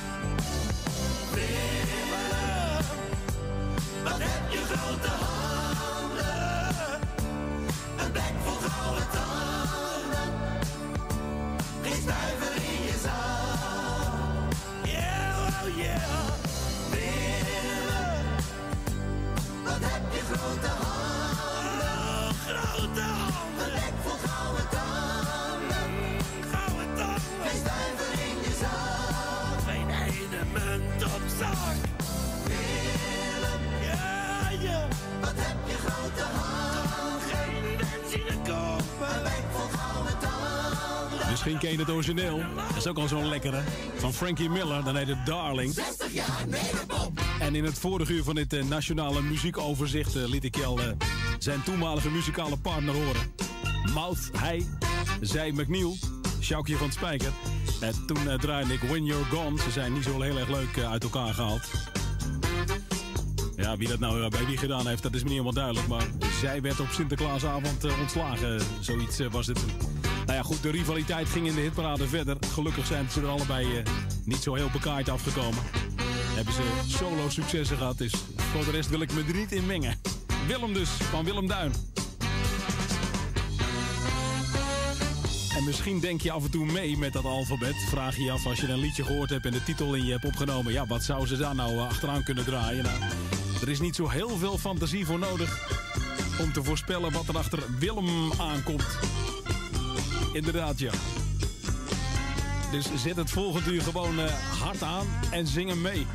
Willem, wat heb je grote handen, een bek vol gouden tanden, geen stuiver in je zak. Yeah, oh yeah. Willem, wat heb je grote handen, oh, grote handen, een bek vol gouden tanden, gouden tanden, geen stuiver in je zak, geen ene munt op zak. Willem, ja, ja, wat heb je grote handen, geen benzine kopen, een bek vol gouden tanden. Misschien ken je het origineel. Dat is ook al zo'n lekkere. Van Frankie Miller, dan heet het Darling. zestig jaar Nederpop. En in het vorige uur van dit uh, nationale muziekoverzicht uh, liet ik je al uh, zijn toenmalige muzikale partner horen. Mouth, hij, zij McNeil, Sjoukje van Spijker. En toen uh, draaide ik When You're Gone. Ze zijn niet zo heel erg leuk uh, uit elkaar gehaald. Ja, wie dat nou uh, bij wie gedaan heeft, dat is me niet helemaal duidelijk. Maar zij werd op Sinterklaasavond uh, ontslagen. Zoiets uh, was het. Nou ja, goed, de rivaliteit ging in de hitparade verder. Gelukkig zijn ze er allebei uh, niet zo heel bekaaid afgekomen. Hebben ze solo successen gehad, dus voor de rest wil ik me er niet in mengen. Willem dus, van Willem Duin. En misschien denk je af en toe mee met dat alfabet. Vraag je je af als je een liedje gehoord hebt en de titel in je hebt opgenomen. Ja, wat zou ze daar nou uh, achteraan kunnen draaien? Nou, er is niet zo heel veel fantasie voor nodig om te voorspellen wat er achter Willem aankomt. Inderdaad, ja. Dus zet het volgend uur gewoon uh, hard aan en zing hem mee.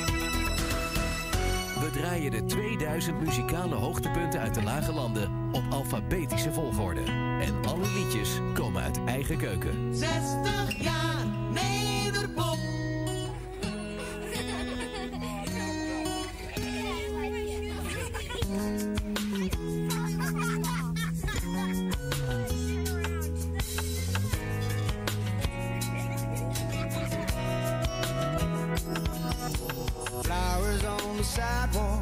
draaien de tweeduizend muzikale hoogtepunten uit de Lage Landen op alfabetische volgorde. En alle liedjes komen uit eigen keuken. zestig jaar Nederpop. Flowers on the sidewalk.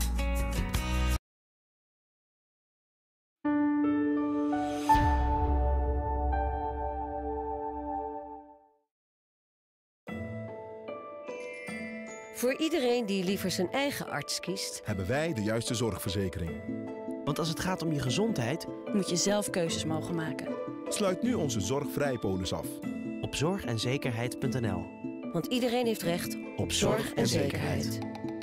Voor iedereen die liever zijn eigen arts kiest, hebben wij de juiste zorgverzekering. Want als het gaat om je gezondheid, moet je zelf keuzes mogen maken. Sluit nu onze zorgvrijpolis af. Op zorg en zekerheid punt n l. Want iedereen heeft recht op zorg en zekerheid.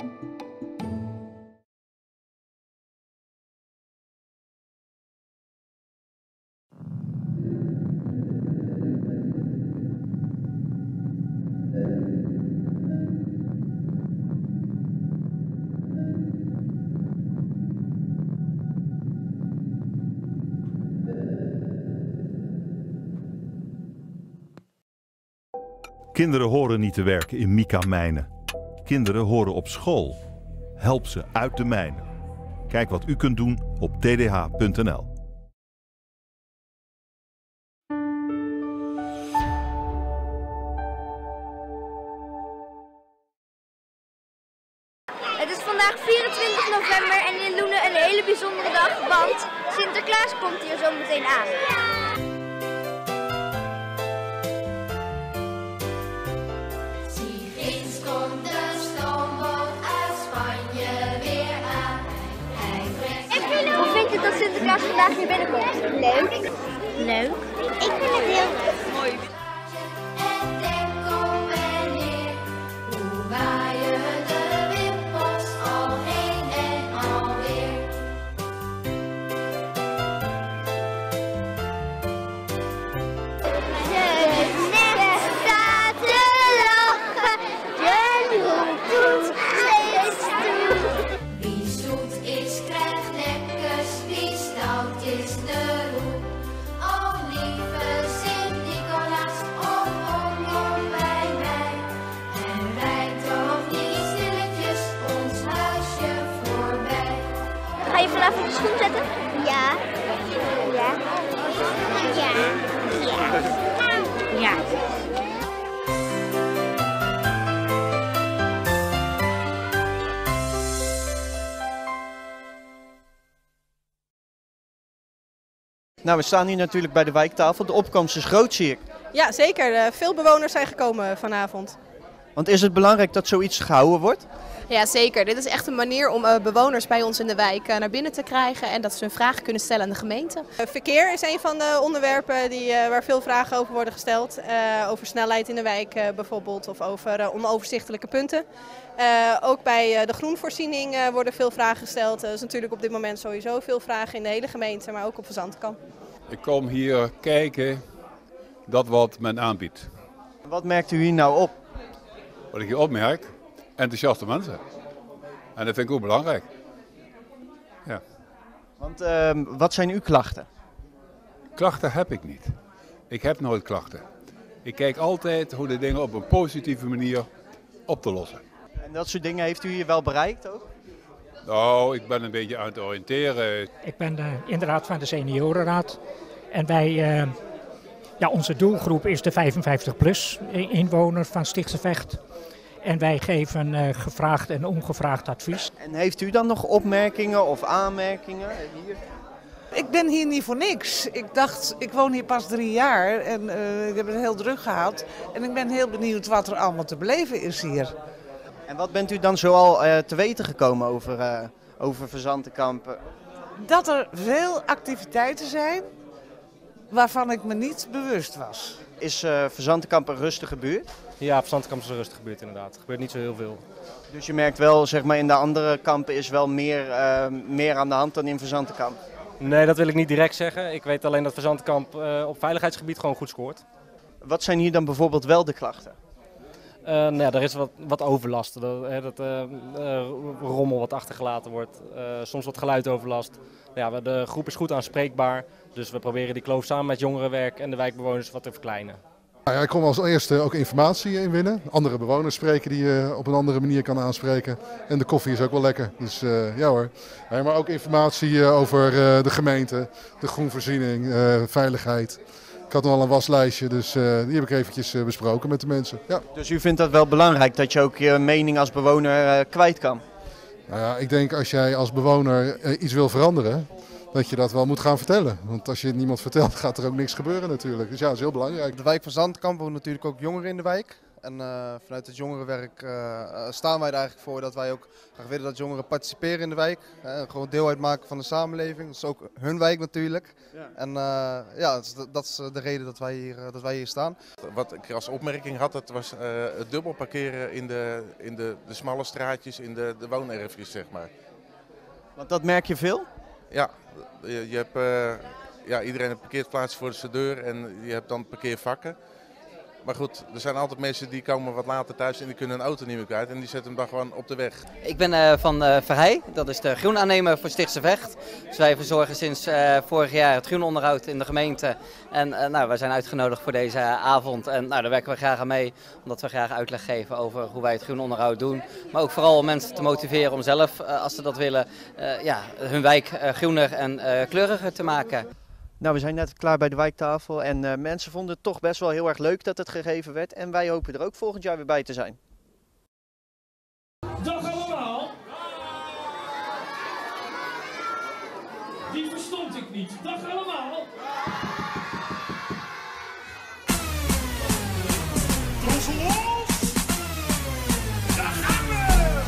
Kinderen horen niet te werken in Mika-mijnen. Kinderen horen op school. Help ze uit de mijnen. Kijk wat u kunt doen op t d h punt n l. Het is vandaag vierentwintig november en in Loenen een hele bijzondere dag, want Sinterklaas komt hier zo meteen aan. Hoe vind je dat Sinterklaas vandaag hier binnenkomt? Leuk. Leuk. Ik vind het heel mooi. En denk en neer, hoe waaien de wimpels al heen en alweer. De nek staat te lachen, de hoek doet steeds toe. Wie zoet is, krijgt lekkers, wie stout is de roep. Oh lieve Sint-Nicolaas, kom, kom, kom bij mij. En rijd toch niet stilletjes ons huisje voorbij. Ga je vanavond de schoen zetten? Ja. Ja. Ja. Ja. Ja. Nou, we staan hier natuurlijk bij de wijktafel. De opkomst is groot, zie ik. Ja, zeker. Veel bewoners zijn gekomen vanavond. Want is het belangrijk dat zoiets gehouden wordt? Ja, zeker. Dit is echt een manier om uh, bewoners bij ons in de wijk uh, naar binnen te krijgen en dat ze hun vragen kunnen stellen aan de gemeente. Uh, verkeer is een van de onderwerpen die, uh, waar veel vragen over worden gesteld. Uh, over snelheid in de wijk uh, bijvoorbeeld of over uh, onoverzichtelijke punten. Uh, ook bij uh, de groenvoorziening uh, worden veel vragen gesteld. Er is natuurlijk op dit moment sowieso veel vragen in de hele gemeente, maar ook op Verzandkamp. Ik kom hier kijken dat wat men aanbiedt. Wat merkt u hier nou op? Wat ik hier opmerk, enthousiaste mensen. En dat vind ik ook belangrijk. Ja. Want uh, wat zijn uw klachten? Klachten heb ik niet. Ik heb nooit klachten. Ik kijk altijd hoe de dingen op een positieve manier op te lossen. En dat soort dingen heeft u hier wel bereikt ook? Nou, ik ben een beetje aan het oriënteren. Ik ben uh, inderdaad van de seniorenraad. En wij, uh, ja, onze doelgroep is de vijfenvijftig plus inwoners van Stichtse Vecht. En wij geven uh, gevraagd en ongevraagd advies. En heeft u dan nog opmerkingen of aanmerkingen hier? Ik ben hier niet voor niks. Ik dacht, ik woon hier pas drie jaar en uh, ik heb het heel druk gehad. En ik ben heel benieuwd wat er allemaal te beleven is hier. En wat bent u dan zoal uh, te weten gekomen over, uh, over Verzantenkamp? Dat er veel activiteiten zijn waarvan ik me niet bewust was. Is uh, Verzantenkamp een rustige buurt? Ja, Verzantenkamp is een rustige buurt inderdaad. Er gebeurt niet zo heel veel. Dus je merkt wel, zeg maar, in de andere kampen is wel meer, uh, meer aan de hand dan in Verzantenkamp? Nee, dat wil ik niet direct zeggen. Ik weet alleen dat Verzantenkamp uh, op veiligheidsgebied gewoon goed scoort. Wat zijn hier dan bijvoorbeeld wel de klachten? Uh, Uh, nou ja, er is wat, wat overlast, dat, hè, dat uh, uh, rommel wat achtergelaten wordt, uh, soms wat geluidoverlast. Ja, de groep is goed aanspreekbaar, dus we proberen die kloof samen met jongerenwerk en de wijkbewoners wat te verkleinen. Nou ja, ik kon als eerste ook informatie inwinnen, andere bewoners spreken die je op een andere manier kan aanspreken. En de koffie is ook wel lekker, dus uh, ja hoor. Ja, maar ook informatie uh, over uh, de gemeente, de groenvoorziening, uh, veiligheid. Ik had nog al een waslijstje, dus uh, die heb ik eventjes uh, besproken met de mensen. Ja. Dus u vindt dat wel belangrijk dat je ook je mening als bewoner uh, kwijt kan? Nou ja, ik denk als jij als bewoner uh, iets wil veranderen, dat je dat wel moet gaan vertellen. Want als je het niemand vertelt, gaat er ook niks gebeuren natuurlijk. Dus ja, dat is heel belangrijk. De wijk van Zandkamp wonen natuurlijk ook jongeren in de wijk. En uh, vanuit het jongerenwerk uh, staan wij er eigenlijk voor dat wij ook graag willen dat jongeren participeren in de wijk. Uh, gewoon deel uitmaken van de samenleving. Dat is ook hun wijk natuurlijk. Ja. En uh, ja, dat is, de, dat is de reden dat wij, hier, dat wij hier staan. Wat ik als opmerking had, dat was uh, het dubbel parkeren in, de, in de, de smalle straatjes, in de, de woonerfjes zeg maar. Want dat merk je veel? Ja, je, je hebt, uh, ja, iedereen heeft een parkeerplaats voor zijn deur en je hebt dan parkeervakken. Maar goed, er zijn altijd mensen die komen wat later thuis en die kunnen hun auto niet meer kwijt en die zetten hem dan gewoon op de weg. Ik ben uh, van uh, Verheij, dat is de groenaannemer voor Stichtse Vecht. Dus wij verzorgen sinds uh, vorig jaar het groenonderhoud in de gemeente. En uh, nou, wij zijn uitgenodigd voor deze uh, avond en nou, daar werken we graag aan mee. Omdat we graag uitleg geven over hoe wij het groenonderhoud doen. Maar ook vooral om mensen te motiveren om zelf, uh, als ze dat willen, uh, ja, hun wijk uh, groener en uh, kleuriger te maken. Nou, we zijn net klaar bij de wijktafel en uh, mensen vonden het toch best wel heel erg leuk dat het gegeven werd. En wij hopen er ook volgend jaar weer bij te zijn. Dag allemaal! Die verstond ik niet. Dag allemaal! Los! Daar gaan we!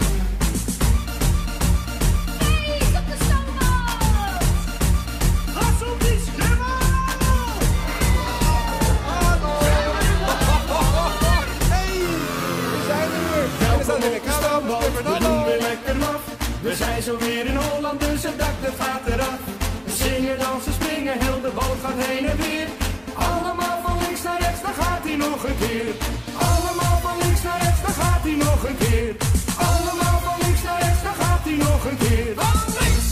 We doen weer lekker af. We zijn zo weer in Holland, dus het dak dat gaat eraf. Zingen, dansen, springen, heel de boot gaat heen en weer. Allemaal van links naar rechts, dan gaat hij nog een keer. Allemaal van links naar rechts, dan gaat hij nog een keer. Allemaal van links naar rechts, dan gaat hij nog een keer. Van links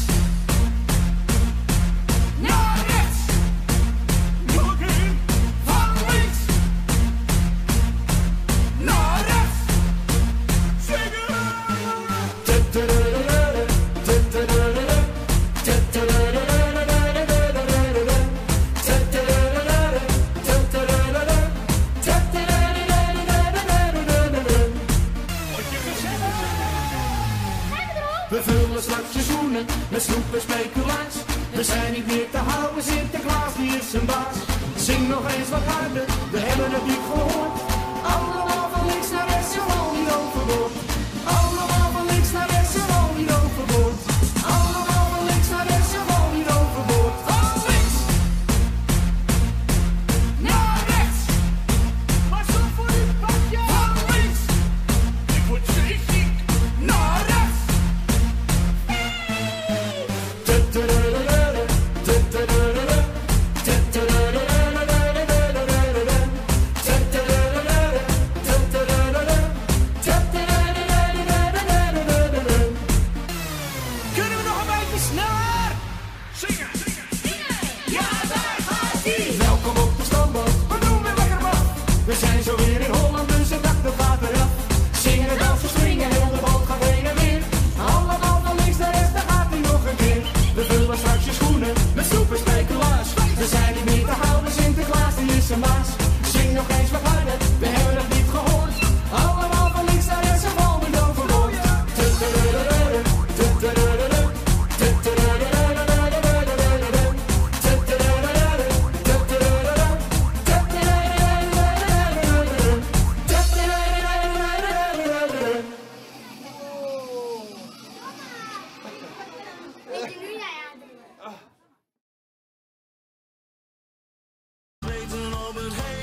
naar rechts. Nog een keer. Van links naar rechts. Zingen! We vullen straks je schoenen met snoep en speculaas. We zijn niet meer te houden, Sinterklaas die is zijn baas. Zing nog eens wat harder, we hebben het niet gehoord. Allemaal van links naar rechts, gewoon niet overboord. Allemaal van links naar rechts, gewoon niet overboord. Allemaal van links naar rechts, gewoon niet overboord. Van links naar rechts. Maar zo voor die pakje. Van links, ik word steeds ziek. Naar rechts. Kunnen we nog een beetje sneller? Zingen! Ja, daar gaat ie! Welkom op de stamboot, we doen weer lekker wat. We zijn zo weer in Holland, dus het dak dat gaat eraf. Zingen, dansen, springen, heel de boot gaat heen en weer. Allemaal van links naar rechts, daar gaat hij nog een keer. We vullen straks je schoenen met snoep en speculaas. We zijn niet meer te houden, Sinterklaas die is een baas. Zing nog eens wat harder, we hebben het niet gehoord. Allemaal van links naar rechts, gewoon niet overboord. Weten op het heen.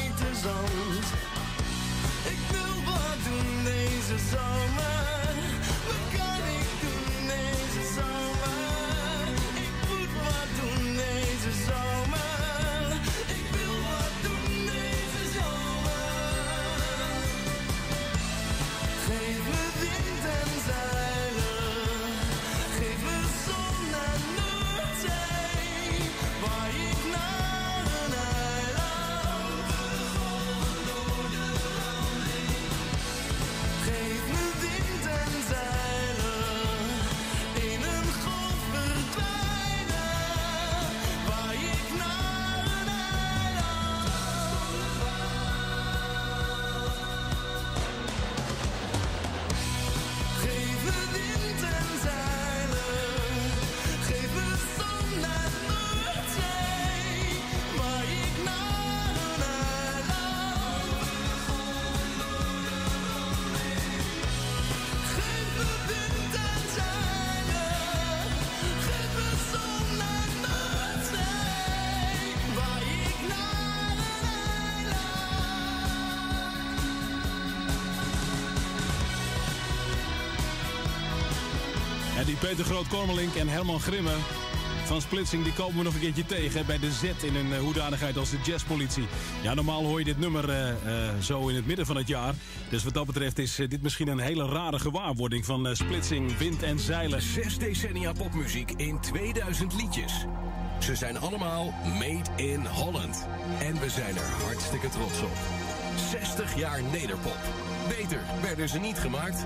En die Peter Groot-Kormelink en Herman Grimme van Splitsing, die komen we nog een keertje tegen bij de Z in een uh, hoedanigheid als de jazzpolitie. Ja, normaal hoor je dit nummer uh, uh, zo in het midden van het jaar. Dus wat dat betreft is uh, dit misschien een hele rare gewaarwording van uh, Splitsing, Wind en Zeilen. Zes decennia popmuziek in tweeduizend liedjes. Ze zijn allemaal made in Holland. En we zijn er hartstikke trots op. zestig jaar nederpop. Beter werden ze niet gemaakt.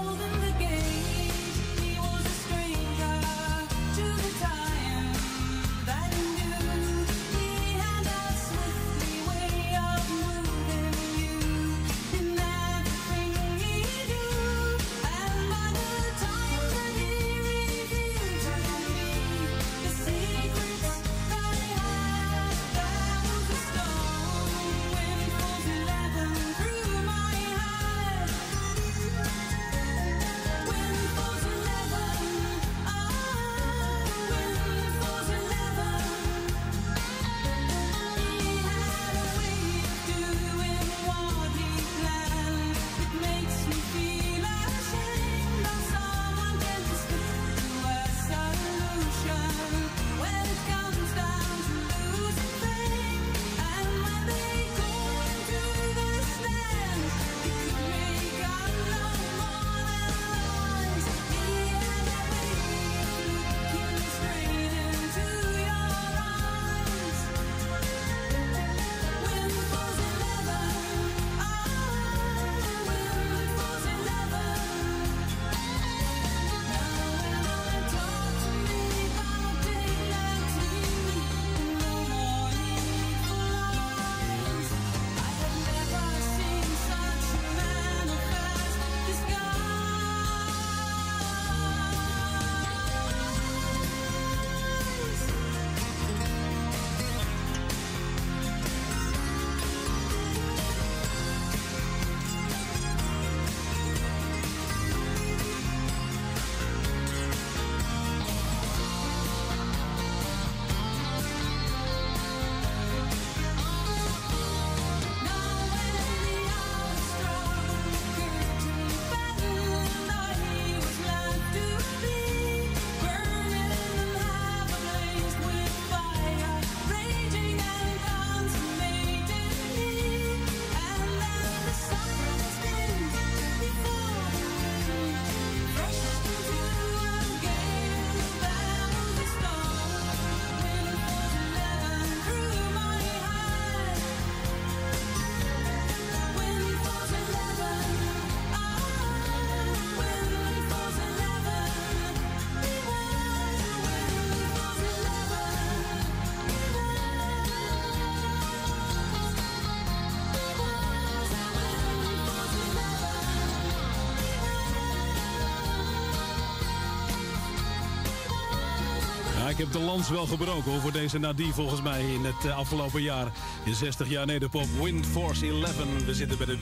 Ik heb de lans wel gebroken over deze Nadie volgens mij in het uh, afgelopen jaar. In zestig jaar nederpop, Wind Force elf. We zitten bij de W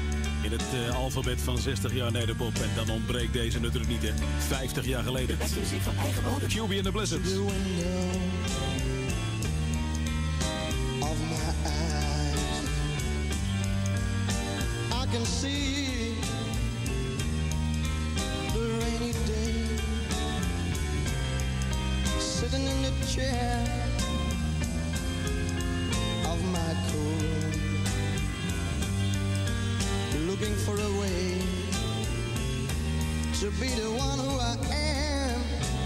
in het uh, alfabet van zestig jaar nederpop. En dan ontbreekt deze natuurlijk niet, hè. vijftig jaar geleden. De beste muziek van eigen bodem. Q B and the Blizzards. Of my eyes, I can see the rainy day, sitting in the chair of my cool, looking for a way to be the one who I am.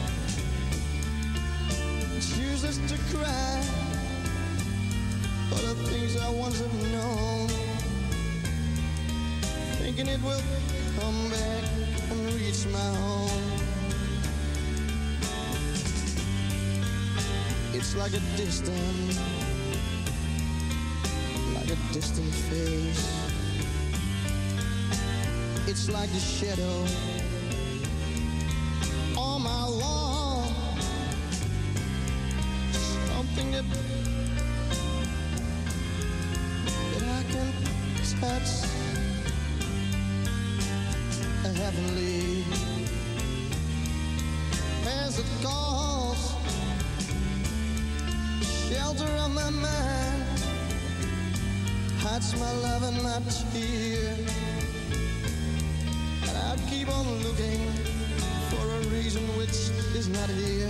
Chooses to cry for the things I once have known, thinking it will come back and reach my home. It's like a distant, like a distant face. It's like the shadow on my wall, something that that I can touch, a heavenly, as it calls, shelter of my mind, hides my love and my tear, and I'd keep on looking for for a reason which is not here.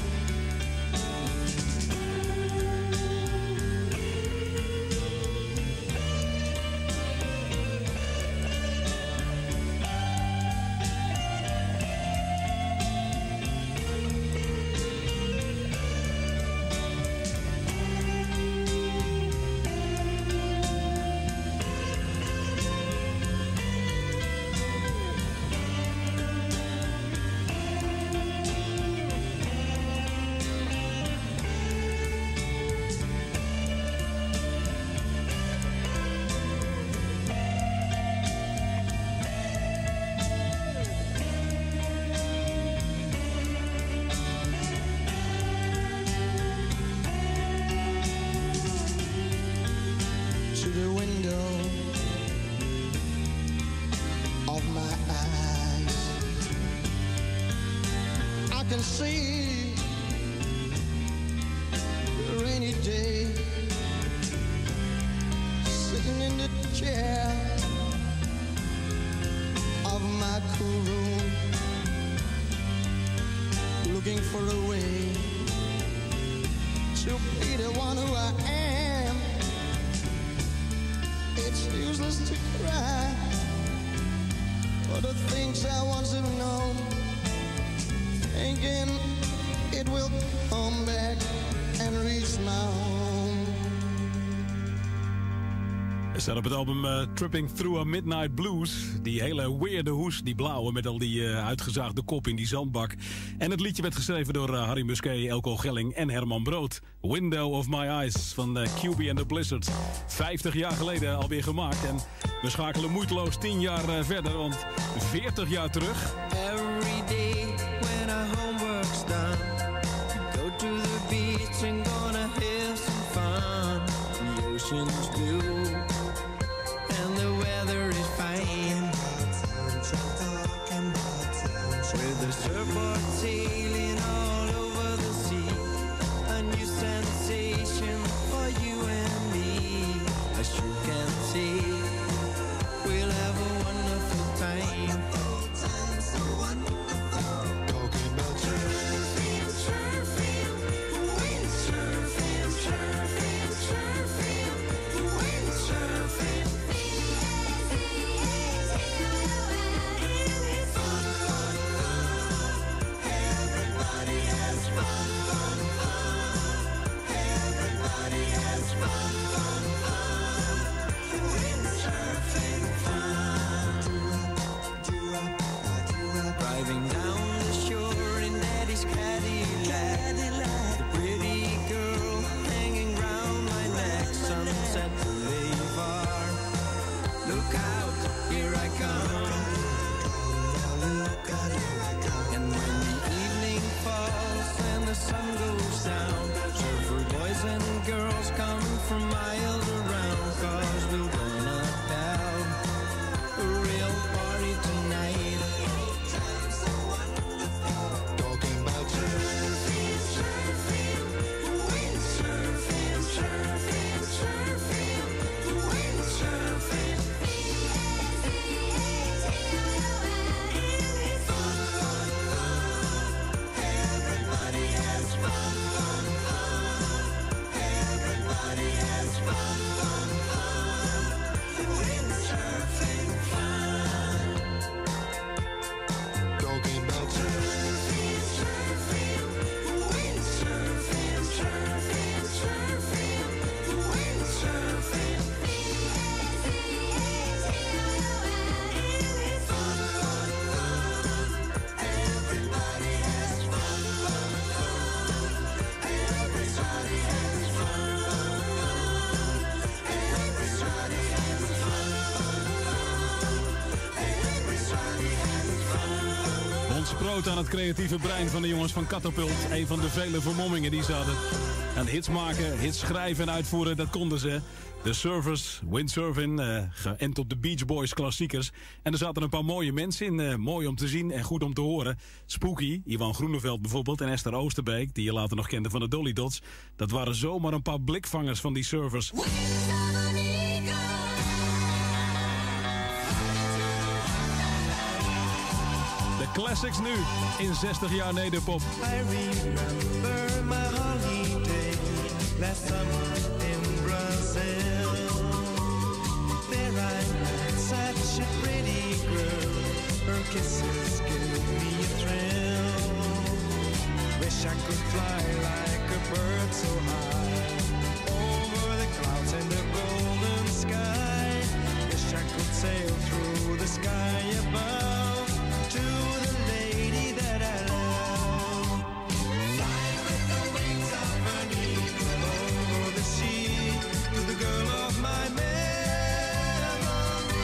Can see a rainy day, sitting in the chair of my cool room, looking for a way to be the one who I am. It's useless to cry for the things I once have known, thinking it will come back and reach my home. Er staat op het album uh, Tripping Through a Midnight Blues. Die hele weirde hoes, die blauwe met al die uh, uitgezaagde kop in die zandbak. En het liedje werd geschreven door uh, Harry Musquet, Elko Gelling en Herman Brood. Window of My Eyes van uh, Q B and the Blizzards. vijftig jaar geleden alweer gemaakt. En we schakelen moeiteloos tien jaar uh, verder, want veertig jaar terug. Every day when our homework's done, go to the beach and gonna have some fun. The ocean's blue and the weather is fine, with the surfboard sailing all over the sea. A new sensation for you and me. As you can see, we'll have a wonderful time. Aan het creatieve brein van de jongens van Catapult. Een van de vele vermommingen die ze hadden. En hits maken, hits schrijven en uitvoeren, dat konden ze. De Surfers, Windsurfing, uh, geënt op de Beach Boys klassiekers. En er zaten een paar mooie mensen in. Uh, mooi om te zien en goed om te horen. Spooky, Iwan Groeneveld bijvoorbeeld en Esther Oosterbeek, die je later nog kende van de Dolly Dots. Dat waren zomaar een paar blikvangers van die Surfers. De classics nu in zestig jaar Nederpop. I remember my holiday last summer in Brazil. There I met such a pretty girl. Her kisses give me a thrill. Wish I could fly like a bird so high over the clouds and the golden sky. Wish I could sail through the sky above to the lady that I love. Fly with the wings of an eagle over the sea to the girl of my memory.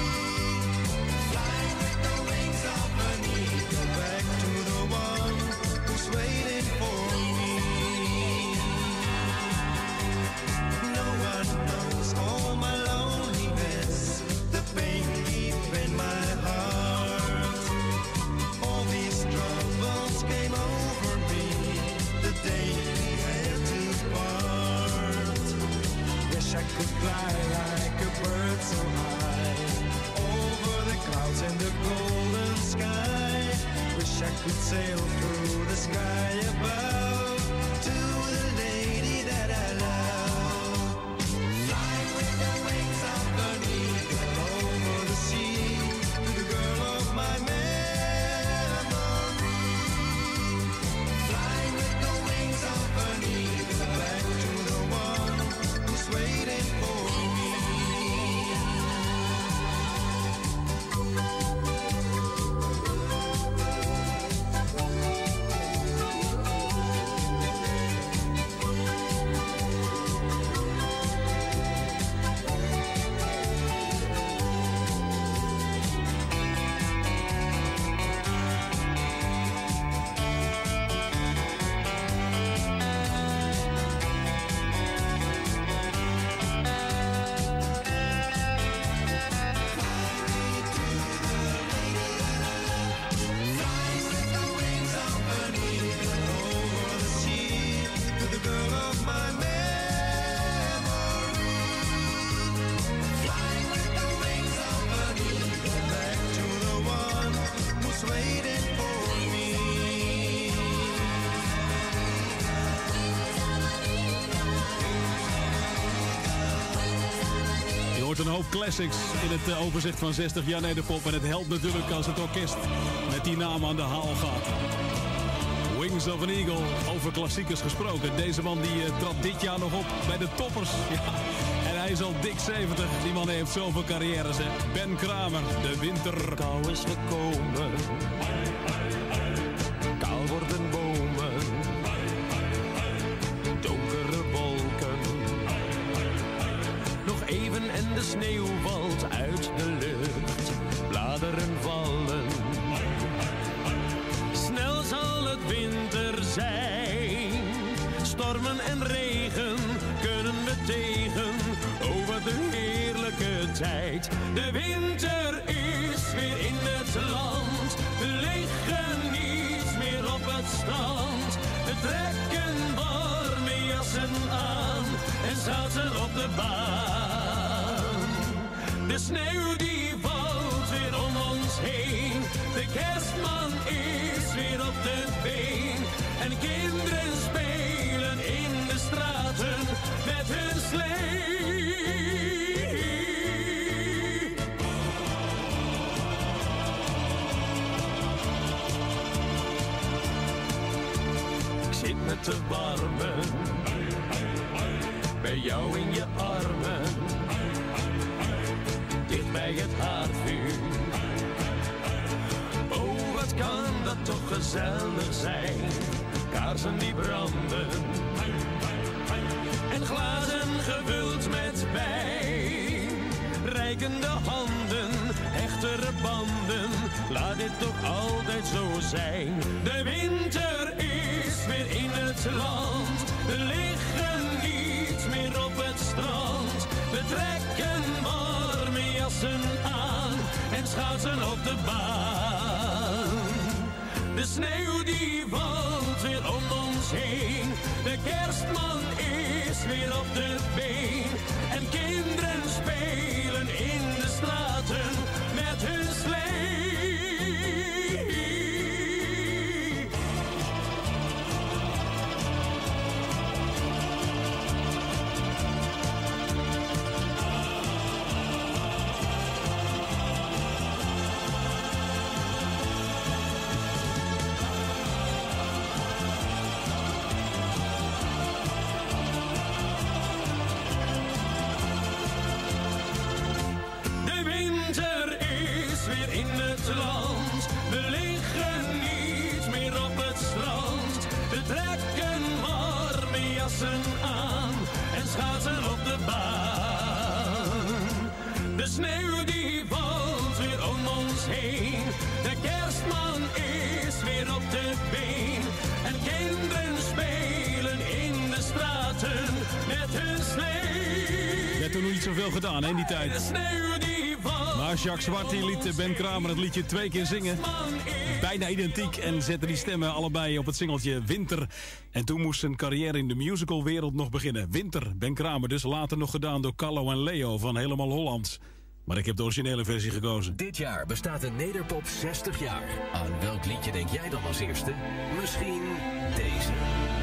Fly with the wings of an eagle back to the one who's waiting for me. No one knows all my loneliness, the pain deep in my heart. All these troubles came over me the day we had to part. Wish I could fly like a bird so high over the clouds and the golden sky. Wish I could sail through the sky above to the lady that I love. Fly with the wings of an eagle over the sea to the girl of my memory. Fly with the wings of an eagle back to the one who's waiting for me. Een hoop classics in het uh, overzicht van zestig jaar Nederpop. En het helpt natuurlijk als het orkest met die naam aan de haal gaat. Wings of an Eagle, over klassiekers gesproken. Deze man die uh, trad dit jaar nog op bij de toppers. Ja. En hij is al dik zeventig. Die man heeft zoveel carrières. Hè. Ben Kramer, de winter. Kou is gekomen. Kaal worden bomen. Donkere wolken. Nog even en de sneeuw valt uit de lucht. Bladeren vallen. Snel zal het winter zijn. Stormen en regen kunnen we tegen. Oh, wat een heerlijke tijd. De winter is weer in het land. We liggen niet meer op het strand. We trekken warme jassen aan en zouten op de baan. De sneeuw die valt weer om ons heen. De kerstman is weer op de been. En kinderen spelen in de straten met hun slee. Ik zit me te warmen bij jou in je armen, dicht bij het haardvuur. Oh, wat kan dat toch gezellig zijn, kaarsen die branden en glazen gevuld met wijn. Reikende handen, hechtere banden, laat dit toch altijd zo zijn. De winter is weer in het land, we liggen niet meer op het strand. We trekken warme jassen aan en schaatsen op de baan. De sneeuw die valt weer om ons heen. De kerstman is weer op de been. En kinderen spelen in de straten met hun slee. fietsen aan en schaatsen op de baan. De sneeuw die valt weer om ons heen. De kerstman is weer op de been. En kinderen spelen in de straten met hun sneeuw. Je hebt toen nog niet zoveel gedaan, hè, in die tijd. De sneeuw die valt. Maar Jacques Zwart die liet Ben Kramer het liedje twee keer zingen. Bijna identiek en zette die stemmen allebei op het singeltje Winter. En toen moest zijn carrière in de musicalwereld nog beginnen. Winter, Ben Kramer dus, later nog gedaan door Carlo en Leo van Helemaal Hollands. Maar ik heb de originele versie gekozen. Dit jaar bestaat de Nederpop zestig jaar. Aan welk liedje denk jij dan als eerste? Misschien deze.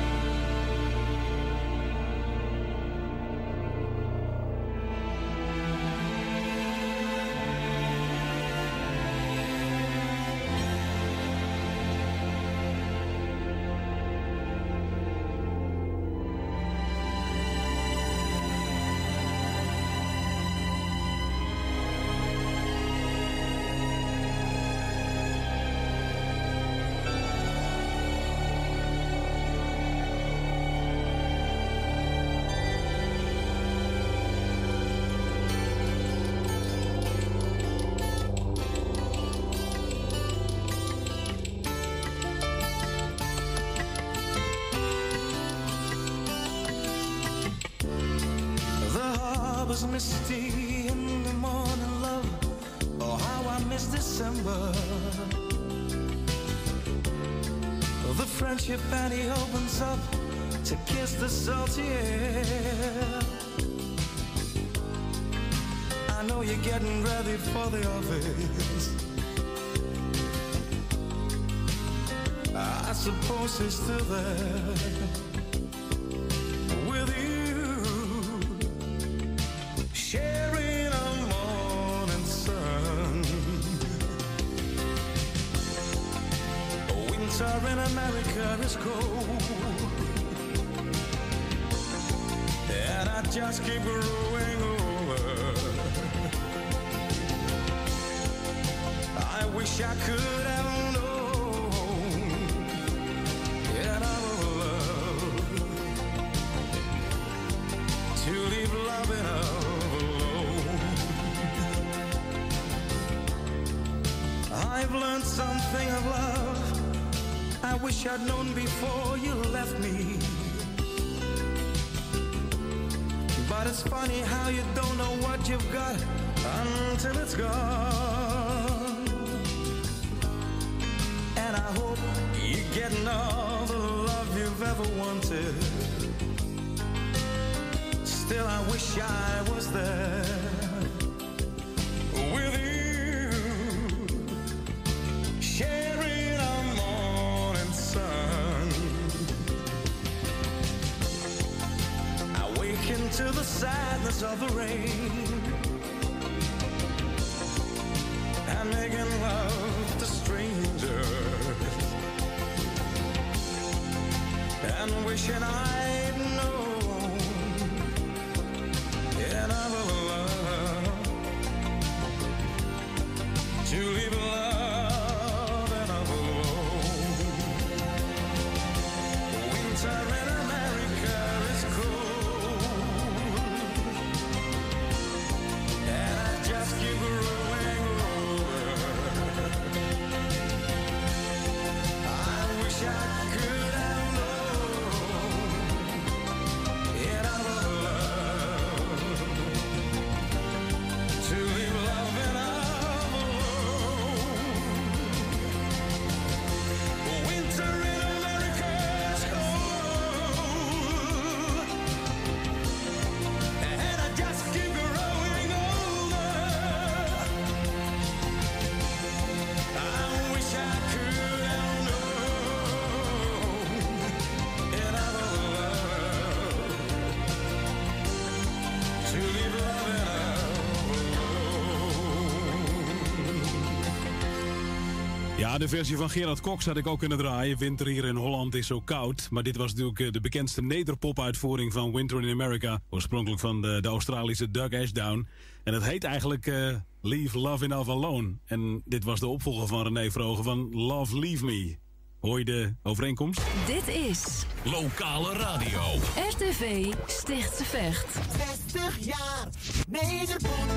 Misty in the morning, love. Oh, how I miss December. The friendship and he opens up to kiss the salty air. I know you're getting ready for the office. I suppose he's still there with you. Sharing a morning sun. Winter in America is cold, and I just keep growing older. I wish I could have known that I would love to leave love in us. I've learned something of love I wish I'd known before you left me. But it's funny how you don't know what you've got until it's gone. And I hope you're getting all the love you've ever wanted. Still I wish I was there with you. To the sadness of the rain and making love to strangers and wishing I'd known another love to leave love and alone. Winter in America is cold. Ja, de versie van Gerard Cox had ik ook kunnen draaien. Winter hier in Holland is zo koud. Maar dit was natuurlijk de bekendste nederpop-uitvoering van Winter in America. Oorspronkelijk van de, de Australische Doug Ashdown. En het heet eigenlijk uh, Leave Love Enough Alone. En dit was de opvolger van René Vroger van Love Leave Me. Hoor je de overeenkomst? Dit is Lokale radio. R T V Stichtse Vecht. zestig jaar Nederpop.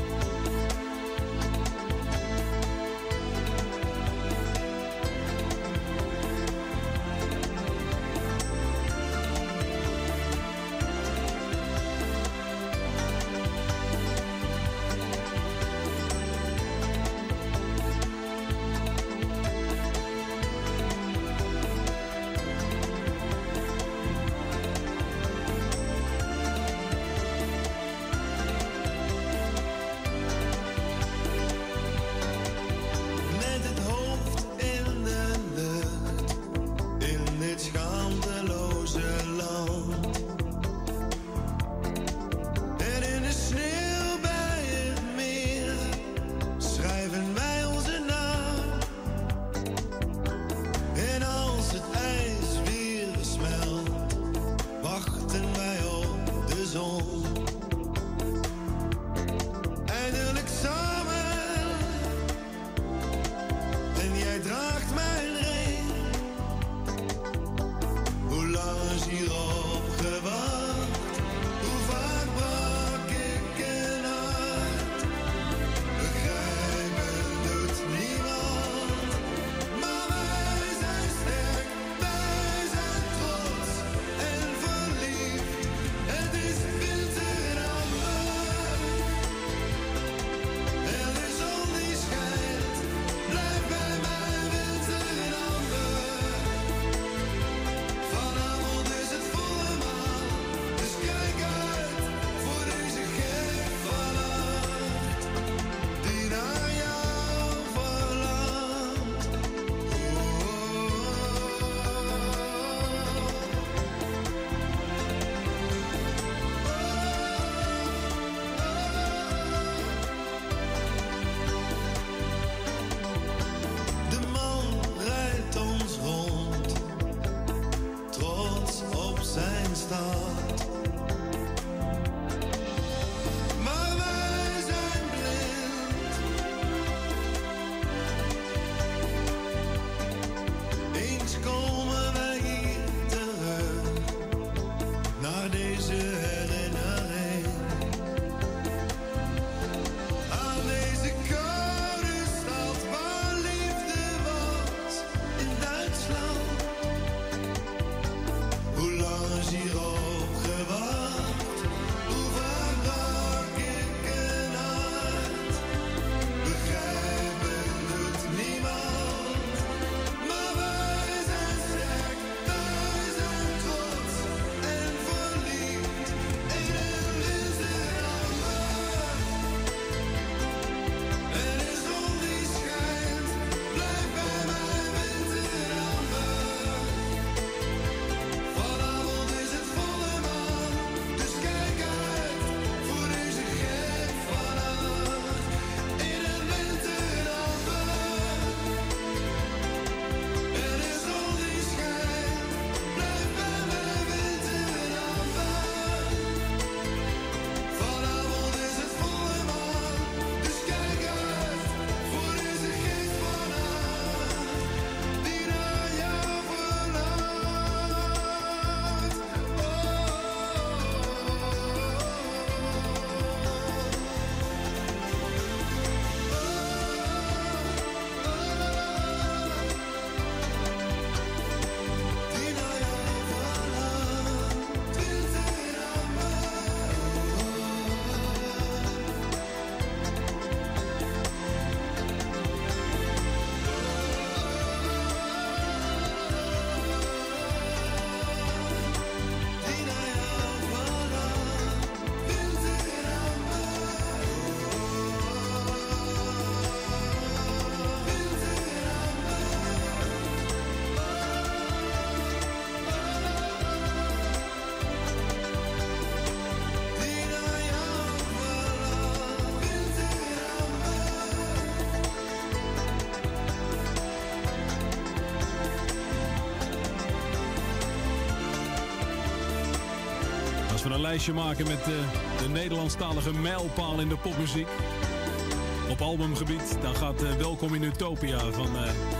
we een lijstje maken met de, de Nederlandstalige mijlpaal in de popmuziek. Op albumgebied, dan gaat uh, Welkom in Utopia van uh,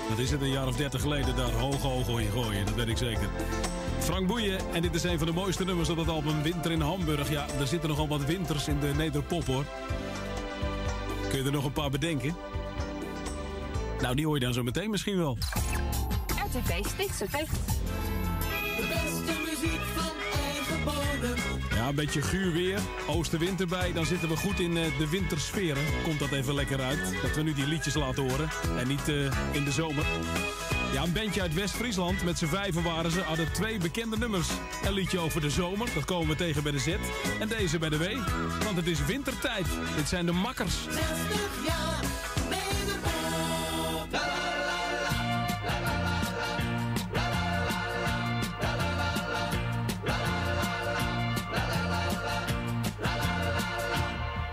Dat is het een jaar of dertig geleden daar hoog hoog gooien, gooien, dat weet ik zeker. Frank Boeien, en dit is een van de mooiste nummers op het album Winter in Hamburg. Ja, er zitten nogal wat winters in de nederpop, hoor. Kun je er nog een paar bedenken? Nou, die hoor je dan zo meteen misschien wel. R T V Stichtse Vecht. De beste muziek van eigen bodem. Ja, een beetje guur weer, oostenwind erbij, dan zitten we goed in uh, de wintersferen. Komt dat even lekker uit, dat we nu die liedjes laten horen en niet uh, in de zomer. Ja, een bandje uit West-Friesland, met z'n vijven waren ze, hadden twee bekende nummers. Een liedje over de zomer, dat komen we tegen bij de Z, en deze bij de W, want het is wintertijd. Dit zijn de Makkers. zestig jaar nederpop. La la la la, la la la la, la la la la, la la la la, la la la la, la la la la.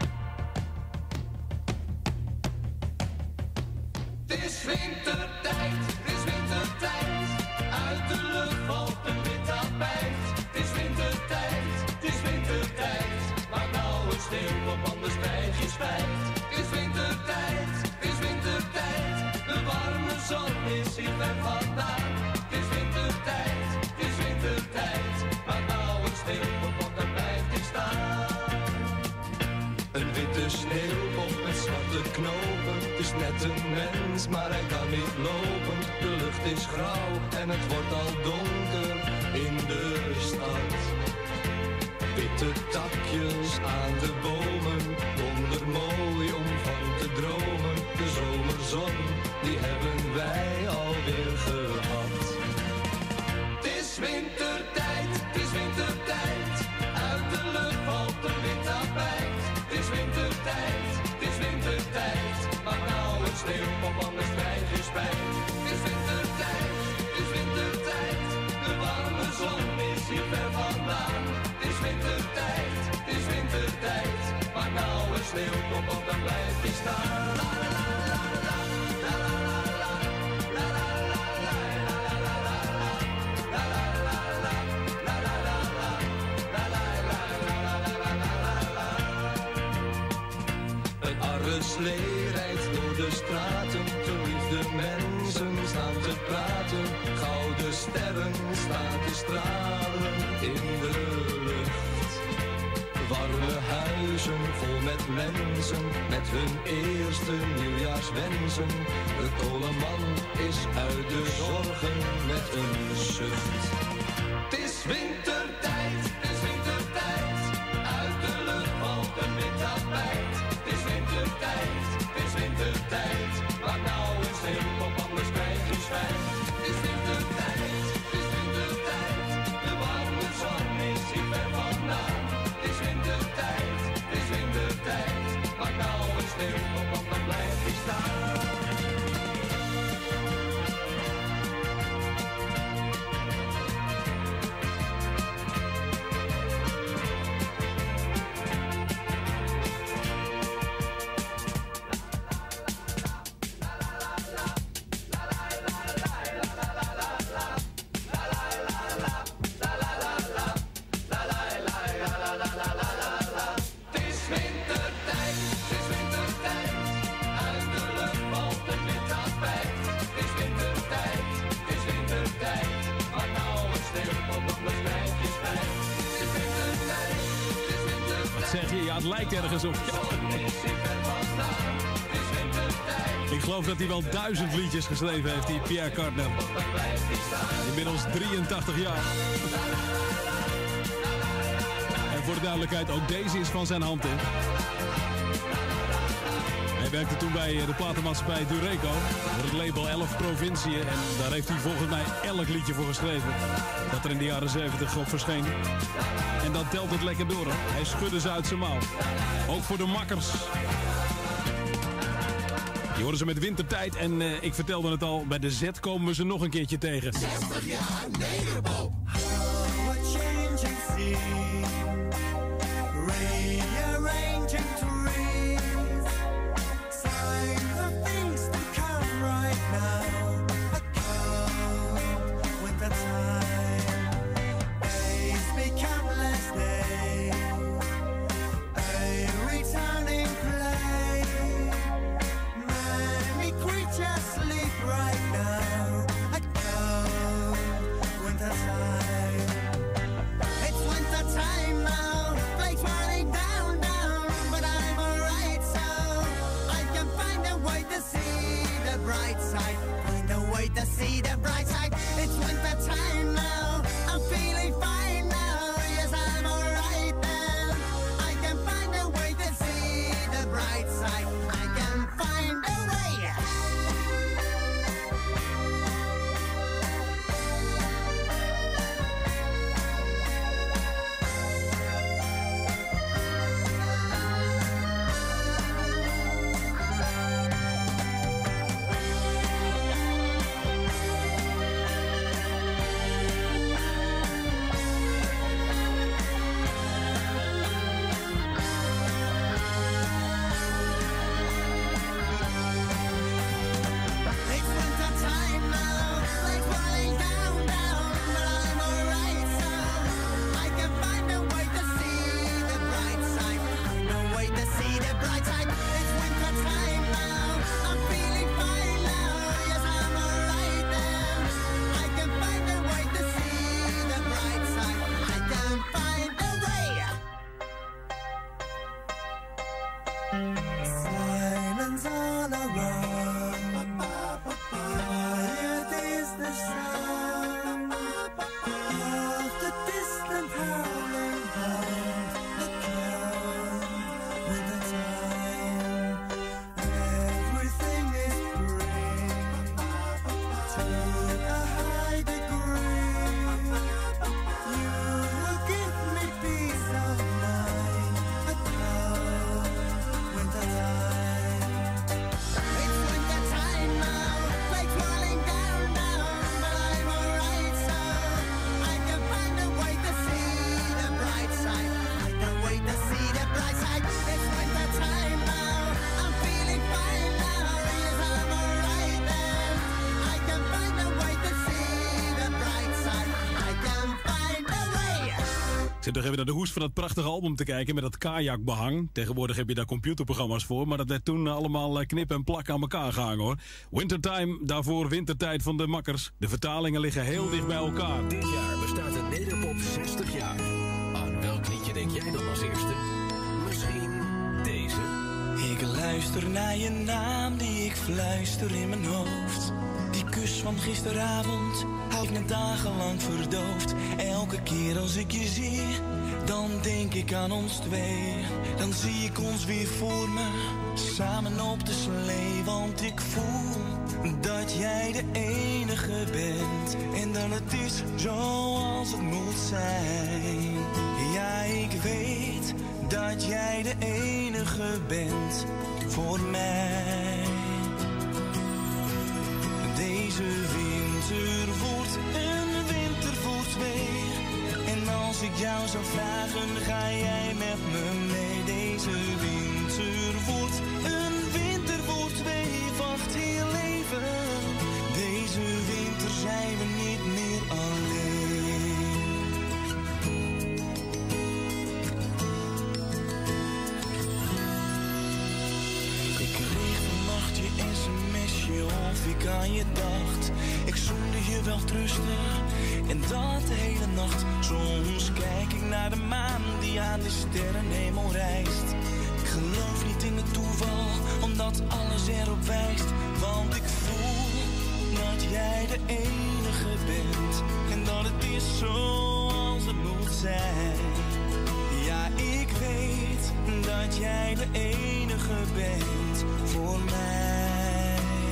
Het is wintertijd, het is wintertijd. Uit de lucht valt een wit tapijt. Het is wintertijd, het is wintertijd. Maak nou een sneeuwpop, anders krijg je spijt. Het is wintertijd, het is wintertijd. De warme zon is hier ver vandaan. Het is wintertijd, het is wintertijd. Maak nou een sneeuwpop, want dan blijft hij staan. Een witte sneeuwpop met zwarte knopen. Het is net een mens, maar hij kan niet lopen. De lucht is grauw en het wordt al donker in de stad. Witte takjes aan de bomen, wondermooi om van te dromen. De zomerzon, die hebben wij alweer gehad. Het is wintertijd, het is wintertijd. Uit de lucht valt een wit tapijt. Het is wintertijd, het is wintertijd. Maak nou een sneeuwpop, anders krijg je spijt. Het is wintertijd, het is wintertijd. De warme zon is hier ver vandaan. Het is wintertijd, het is wintertijd. Maak nou een sneeuwpop, want dan blijft hij staan. La la la la la, la la la la, la la la la, la la la la, la la la la, la la la la, la la la la, la la la. Een arre slee rijdt door de straten, verliefde mensen staan te praten. Gouden sterren staan te stralen in de lucht. Warme huizen vol met mensen, met hun eerste nieuwjaarswensen. De kolenman is uit de zorgen met een zucht. Het is wintertijd, het is wintertijd. Uit de lucht valt een wit tapijt. Het is wintertijd, het is wintertijd. Maak nou een sneeuwpop, anders krijg je spijt. Het is wintertijd, het is wintertijd. De warme zon is hier ver vandaan. Het is wintertijd, het is wintertijd. Maak nou een sneeuwpop, want dan blijft hij staan. Zeg je, ja, het lijkt ergens op. Ik geloof dat hij wel duizend liedjes geschreven heeft, die Pierre Cardin. Inmiddels drieëntachtig jaar. En voor de duidelijkheid, ook deze is van zijn hand, hè. Hij werkte toen bij de platenmaatschappij Dureco, voor het label elf Provinciën. En daar heeft hij volgens mij elk liedje voor geschreven, dat er in de jaren zeventig op verscheen. En dan telt het lekker door, hè. Hij schudde ze uit zijn mouw. Ook voor de Makkers. Die horen ze met wintertijd en uh, ik vertelde het al, bij de Z komen we ze nog een keertje tegen. zestig jaar nederpop. How a changing scene. Rearranging trees. Signs of things to come right now. A cold winter time. Days become less days. A returning play. Many creatures sleep right now. side. Find a way to see the bright side. It's winter time now. I'm feeling fine now. Yes, I'm alright then. I can find a way to see the bright side. I can find a way. Silence all around. Quiet is the sound of the distant howling hound that comes with the time. Everything is green to a high degree. You will give me peace of mind. But now, winter time. It's winter time now. Like falling down, down. But I'm alright, so I can find a way to see the bright side. Find a way to see the bright side. It's winter time now. I'm feeling fine now. Yes, I'm alright then. I can find a way to see the bright side. I can find a way. Ik zit nog even naar de hoes van dat prachtige album te kijken met dat kajakbehang. Tegenwoordig heb je daar computerprogramma's voor, maar dat werd toen allemaal knip en plak aan elkaar gehangen hoor. Wintertime, daarvoor wintertijd van de makkers. De vertalingen liggen heel dicht bij elkaar. Dit jaar bestaat het Nederpop zestig jaar. Aan welk liedje denk jij dan als eerste? Misschien deze? Ik luister naar je naam die ik fluister in mijn hoofd. Die kus van gisteravond hou ik net dagenlang verdoofd. Elke keer als ik je zie, dan denk ik aan ons twee. Dan zie ik ons weer voor me, samen op de slee. Want ik voel dat jij de enige bent. En dat het is zoals het moet zijn. Ja, ik weet dat jij de enige bent voor mij. Deze winter wordt een winter voor twee. En als ik jou zou vragen, ga jij met me mee. Deze winter wordt een winter voor twee. Wacht heel even. Deze winter zijn we niet meer alleen. Ik kreeg vannacht je sms'je of ik aan je dacht. Ik zoende je wel trusten en dat de hele nacht. Soms kijk ik naar de maan die aan de sterrenhemel reist. Ik geloof niet in het toeval, omdat alles erop wijst. Want ik voel dat jij de enige bent. En dat het is zoals het moet zijn. Ja, ik weet dat jij de enige bent voor mij.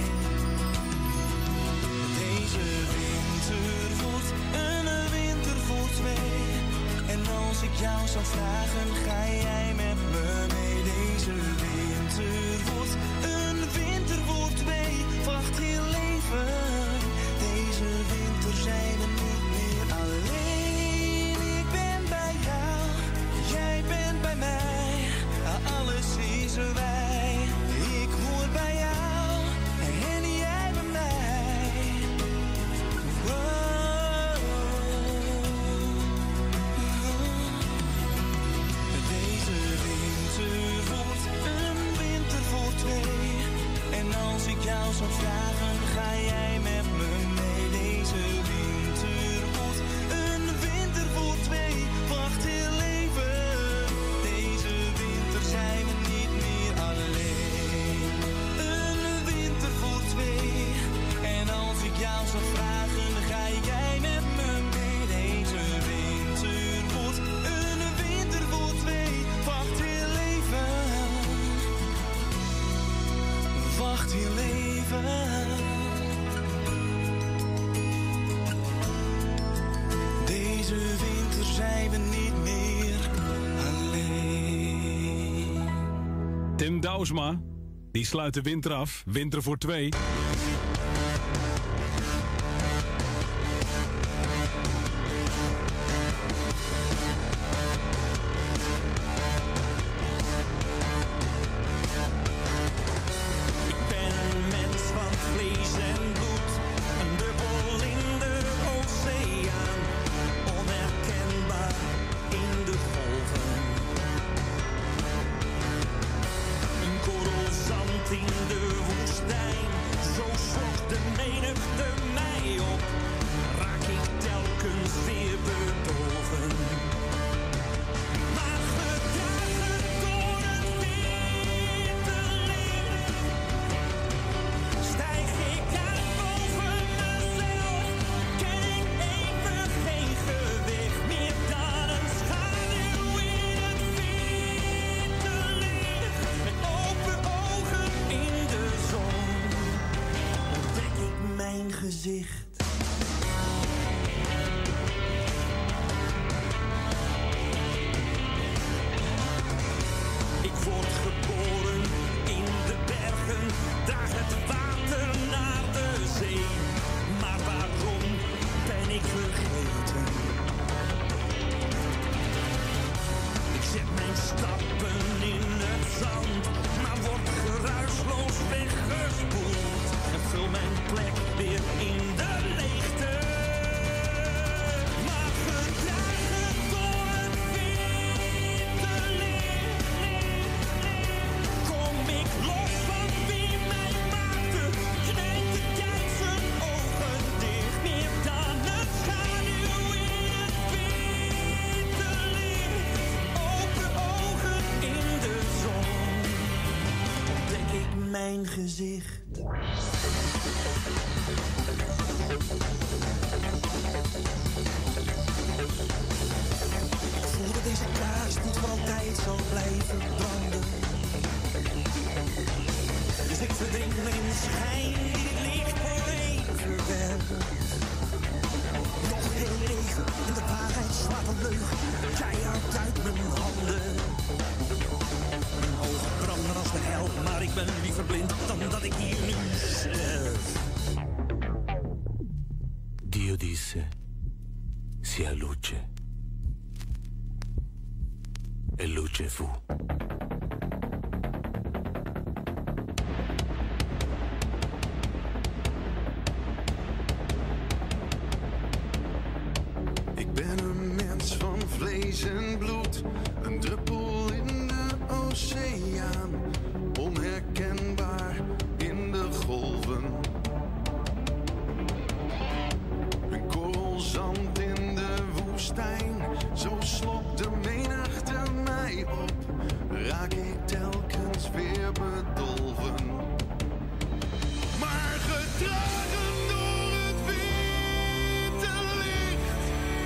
Deze winter wordt een winter voor twee. En als ik jou zou vragen, ga jij met me mee. Deze winter wordt een winter voor twee. Wacht heel even. Deze winter zijn we niet meer alleen. Ik ben bij jou, jij bent bij mij. Alles is wij. Ik hoor bij jou en jij bij mij. Wow. Deze winter wordt een winter voor twee. En als ik jou zou vragen, ga jij met me mee. Deze winter wordt een winter voor twee. Wacht heel even. Deze winter zijn we niet meer alleen. Een winter voor twee. Tim Douwsma, die sluit de winter af. Winter voor twee. Ik ben een mens van vlees en bloed, een druppel in de oceaan, onherkenbaar in de golven. Een korrel zand in de woestijn, zo slokt de menigte mij op, raak ik telkens weer bedolven. Maar gedragen door het witte licht, stijg ik uit boven mezelf, ken ik even geen gewicht meer dan een schaduw in het witte licht. Met open ogen in de zon ontdek ik mijn gezicht. Ik word geboren in de bergen, draag het water naar de zee. Maar waarom ben ik vergeten? Ik zet mijn stappen in het zand, maar word geruisloos weggespoeld en vul mijn plek weer in de leegte. Maar gedragen door het witte licht, kom ik los van wie mij maakte, knijpt de tijd zijn ogen dicht. Meer dan een schaduw in het witte licht, open ogen in de zon ontdek ik mijn gezicht. Ik voel dat deze kaars niet voor altijd zal blijven branden. Dus ik verdring me in de schijn die het licht voor even werkt. Nog heel even en de waarheid slaat een leugen keihard uit mijn handen. Mijn ogen branden als de hel, maar ik ben liever blind dan dat ik hier nu sterf. Dio disse, sia luce. E luce fu. Ik ben een mens van vlees en bloed, een druppel in de oceaan, onherkenbaar in de golven. Een korrel zand in de woestijn, zo slokt de menigte mij op, raak ik telkens weer bedolven. Maar gedragen door het witte licht,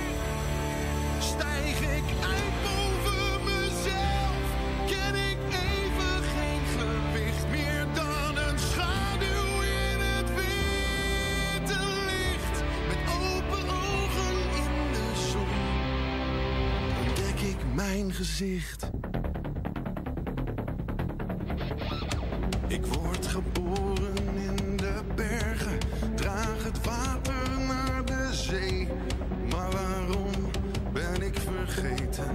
stijg ik uit boven mezelf, ken ik even geen gewicht meer dan een schaduw in het witte licht. Met open ogen in de zon ontdek ik mijn gezicht. Ik word geboren in de bergen, draag het water naar de zee. Maar waarom ben ik vergeten?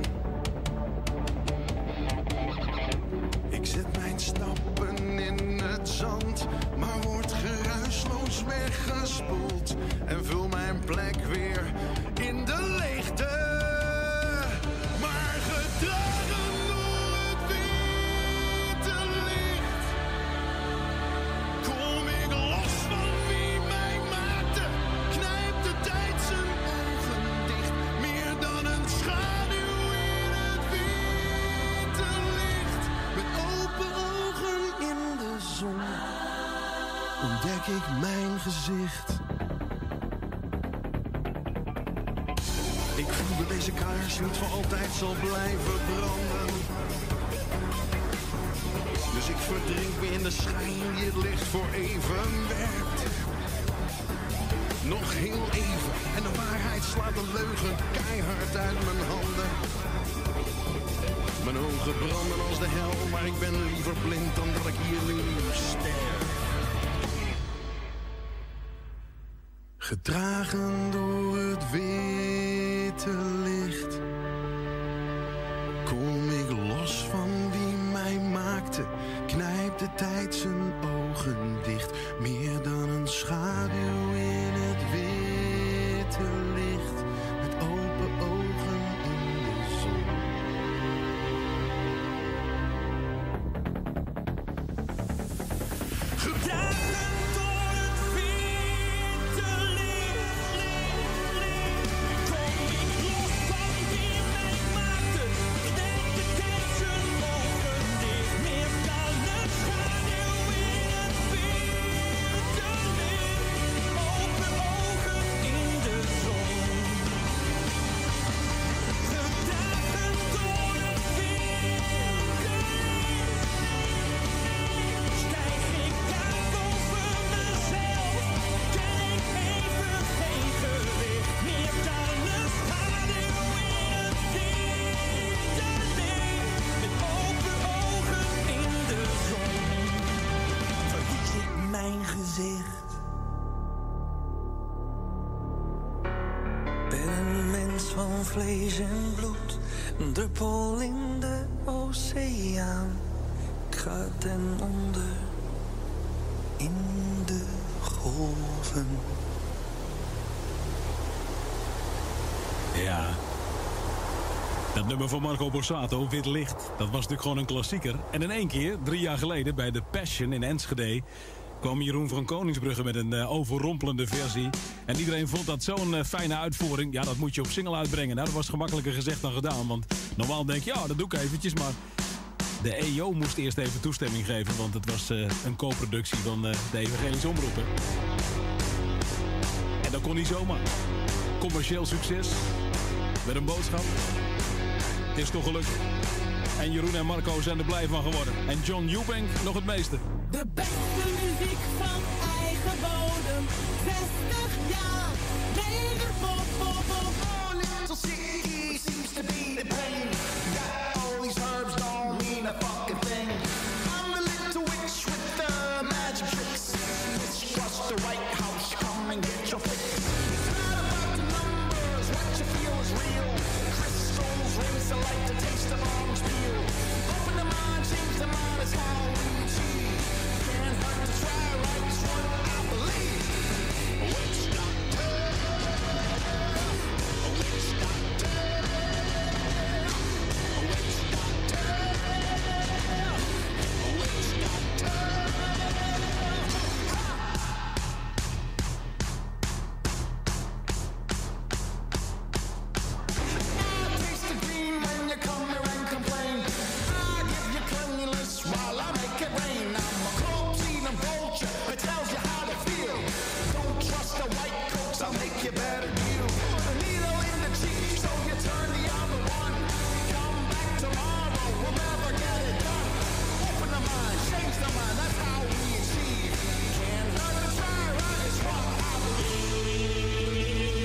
Ik zet mijn stappen in het zand, maar word geruisloos weggespoeld en vul mijn plek weer in de leegte. Maar gedragen door het witte licht, kom ik los van wie mij maakte, knijpt de tijd zijn ogen dicht. Meer dan een schaduw in het witte licht, met open ogen in de zon ontdek ik mijn gezicht. Ik voel dat deze kaars niet voor altijd zal blijven branden. Dus ik verdrink me in de schijn die het licht voor even werkt. Nog heel even en de waarheid slaat de leugen keihard uit mijn handen. Mijn ogen branden als de hel, maar ik ben liever blind dan dat ik hier nu sterf. Gedragen door het witte licht kom ik los van wie mij maakte. Knijpt de tijd zijn ogen dicht, meer dan een schaduw in het witte licht. Met open ogen in de zon. Gedragen door het witte licht, kom ik los van wie mij maakte. Knijp de tijd zijn ogen dicht, meer dan een schaduw in het witte licht. Open ogen in de zon. Gedragen door het witte licht, stijg ik uit boven mezelf. Ken ik even geen gewicht, meer dan een schaduw in het witte licht. Met open ogen in de zon. Verlies ik mijn gezicht. Ben een mens van vlees en bloed, een druppel in de oceaan. Ik ga ten onder in de golven. Ja. Dat nummer van Marco Borsato, Wit Licht, dat was natuurlijk gewoon een klassieker. En in één keer, drie jaar geleden, bij The Passion in Enschede, kwam Jeroen van Koningsbrugge met een uh, overrompelende versie. En iedereen vond dat zo'n uh, fijne uitvoering. Ja, dat moet je op single uitbrengen. Nou, dat was gemakkelijker gezegd dan gedaan. Want normaal denk je, ja, dat doe ik eventjes. Maar de E O moest eerst even toestemming geven. Want het was uh, een co-productie van uh, de Evangelische Omroep. Hè. En dat kon niet zomaar. Commercieel succes. Met een boodschap. Het is toch gelukt. En Jeroen en Marco zijn er blij van geworden. En John Eubank nog het meeste. De beste muziek van eigen bodem. zestig jaar nederpop, pop, pop. Oh, little sicky seems to be the pain. Got all these herbs don't mean a fucking thing. I'm the little witch with the magic tricks. Let's trust the White House, come and get your fix. It's not about the numbers, what you feel is real. Crystals, rings of light, the taste of orange peel. Open the mind, change the mind, it's how we achieve. Can't hurt to try, right? It's what I believe. Witch doctor, witch doctor, witch doctor, witch doctor. I taste the green when you come here and complain. I give you cleanliness while I make it rain. I'm a cold-eating vulture that tells you how to feel. Don't trust the white coats, I'll make you better deal. Put a needle in the cheek so you turn the other one. Come back tomorrow, we'll never get it done. Open the mind, change the mind, that's how we achieve. Can't hurt to try, right? It's what I believe.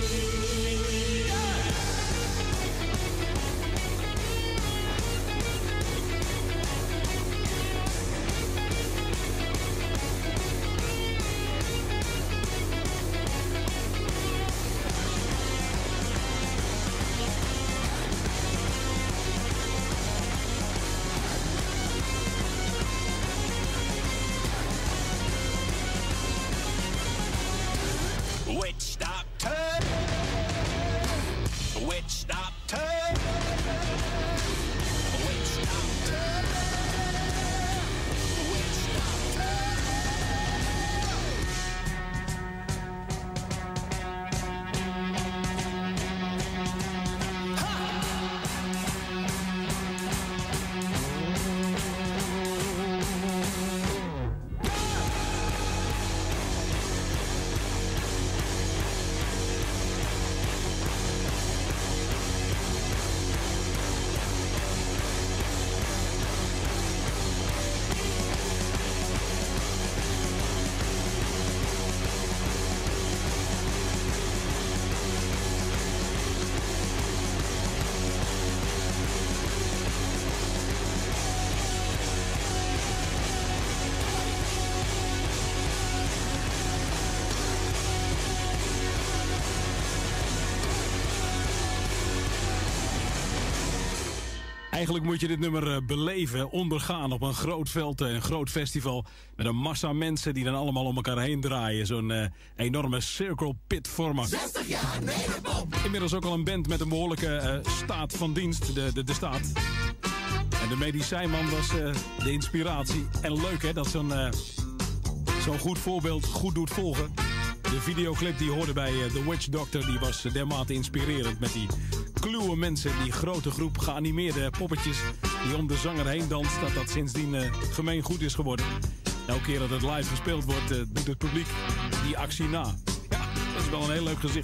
Eigenlijk moet je dit nummer uh, beleven, ondergaan op een groot veld, uh, een groot festival. Met een massa mensen die dan allemaal om elkaar heen draaien. Zo'n uh, enorme circle pit vormen. zestig jaar Nederpop. Inmiddels ook al een band met een behoorlijke uh, staat van dienst, de, de, de staat. En de medicijnman was uh, de inspiratie. En leuk hè, dat zo'n uh, zo'n goed voorbeeld goed doet volgen. De videoclip die hoorde bij uh, The Witch Doctor, die was uh, dermate inspirerend. Met die kluwe mensen, die grote groep geanimeerde poppetjes die om de zanger heen danst. Dat dat sindsdien uh, gemeen goed is geworden. Elke keer dat het live gespeeld wordt, uh, doet het publiek die actie na. Ja, dat is wel een heel leuk gezicht.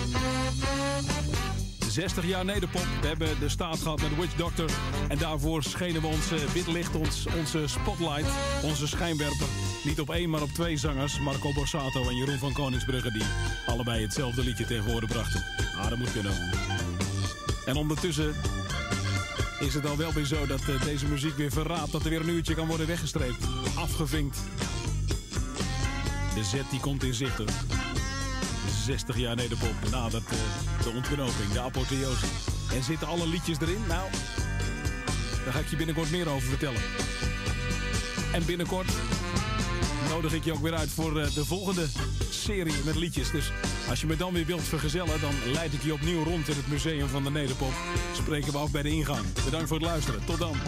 zestig jaar Nederpop. We hebben de staat gehad met de Witch Doctor. En daarvoor schenen we ons uh, wit licht, ons, onze spotlight, onze schijnwerper. Niet op één, maar op twee zangers. Marco Borsato en Jeroen van Koningsbrugge. Die allebei hetzelfde liedje tegen horen brachten. Ah, dat moet kunnen. En ondertussen is het al wel weer zo dat uh, deze muziek weer verraadt. Dat er weer een uurtje kan worden weggestreept. Afgevinkt. De zet die komt in zicht. Hoor. zestig jaar Nederpop nadert uh, de ontknoping, de apotheose. En zitten alle liedjes erin? Nou, daar ga ik je binnenkort meer over vertellen. En binnenkort nodig ik je ook weer uit voor uh, de volgende serie met liedjes. Dus als je me dan weer wilt vergezellen, dan leid ik je opnieuw rond in het museum van de Nederpop. Spreken we af bij de ingang. Bedankt voor het luisteren. Tot dan.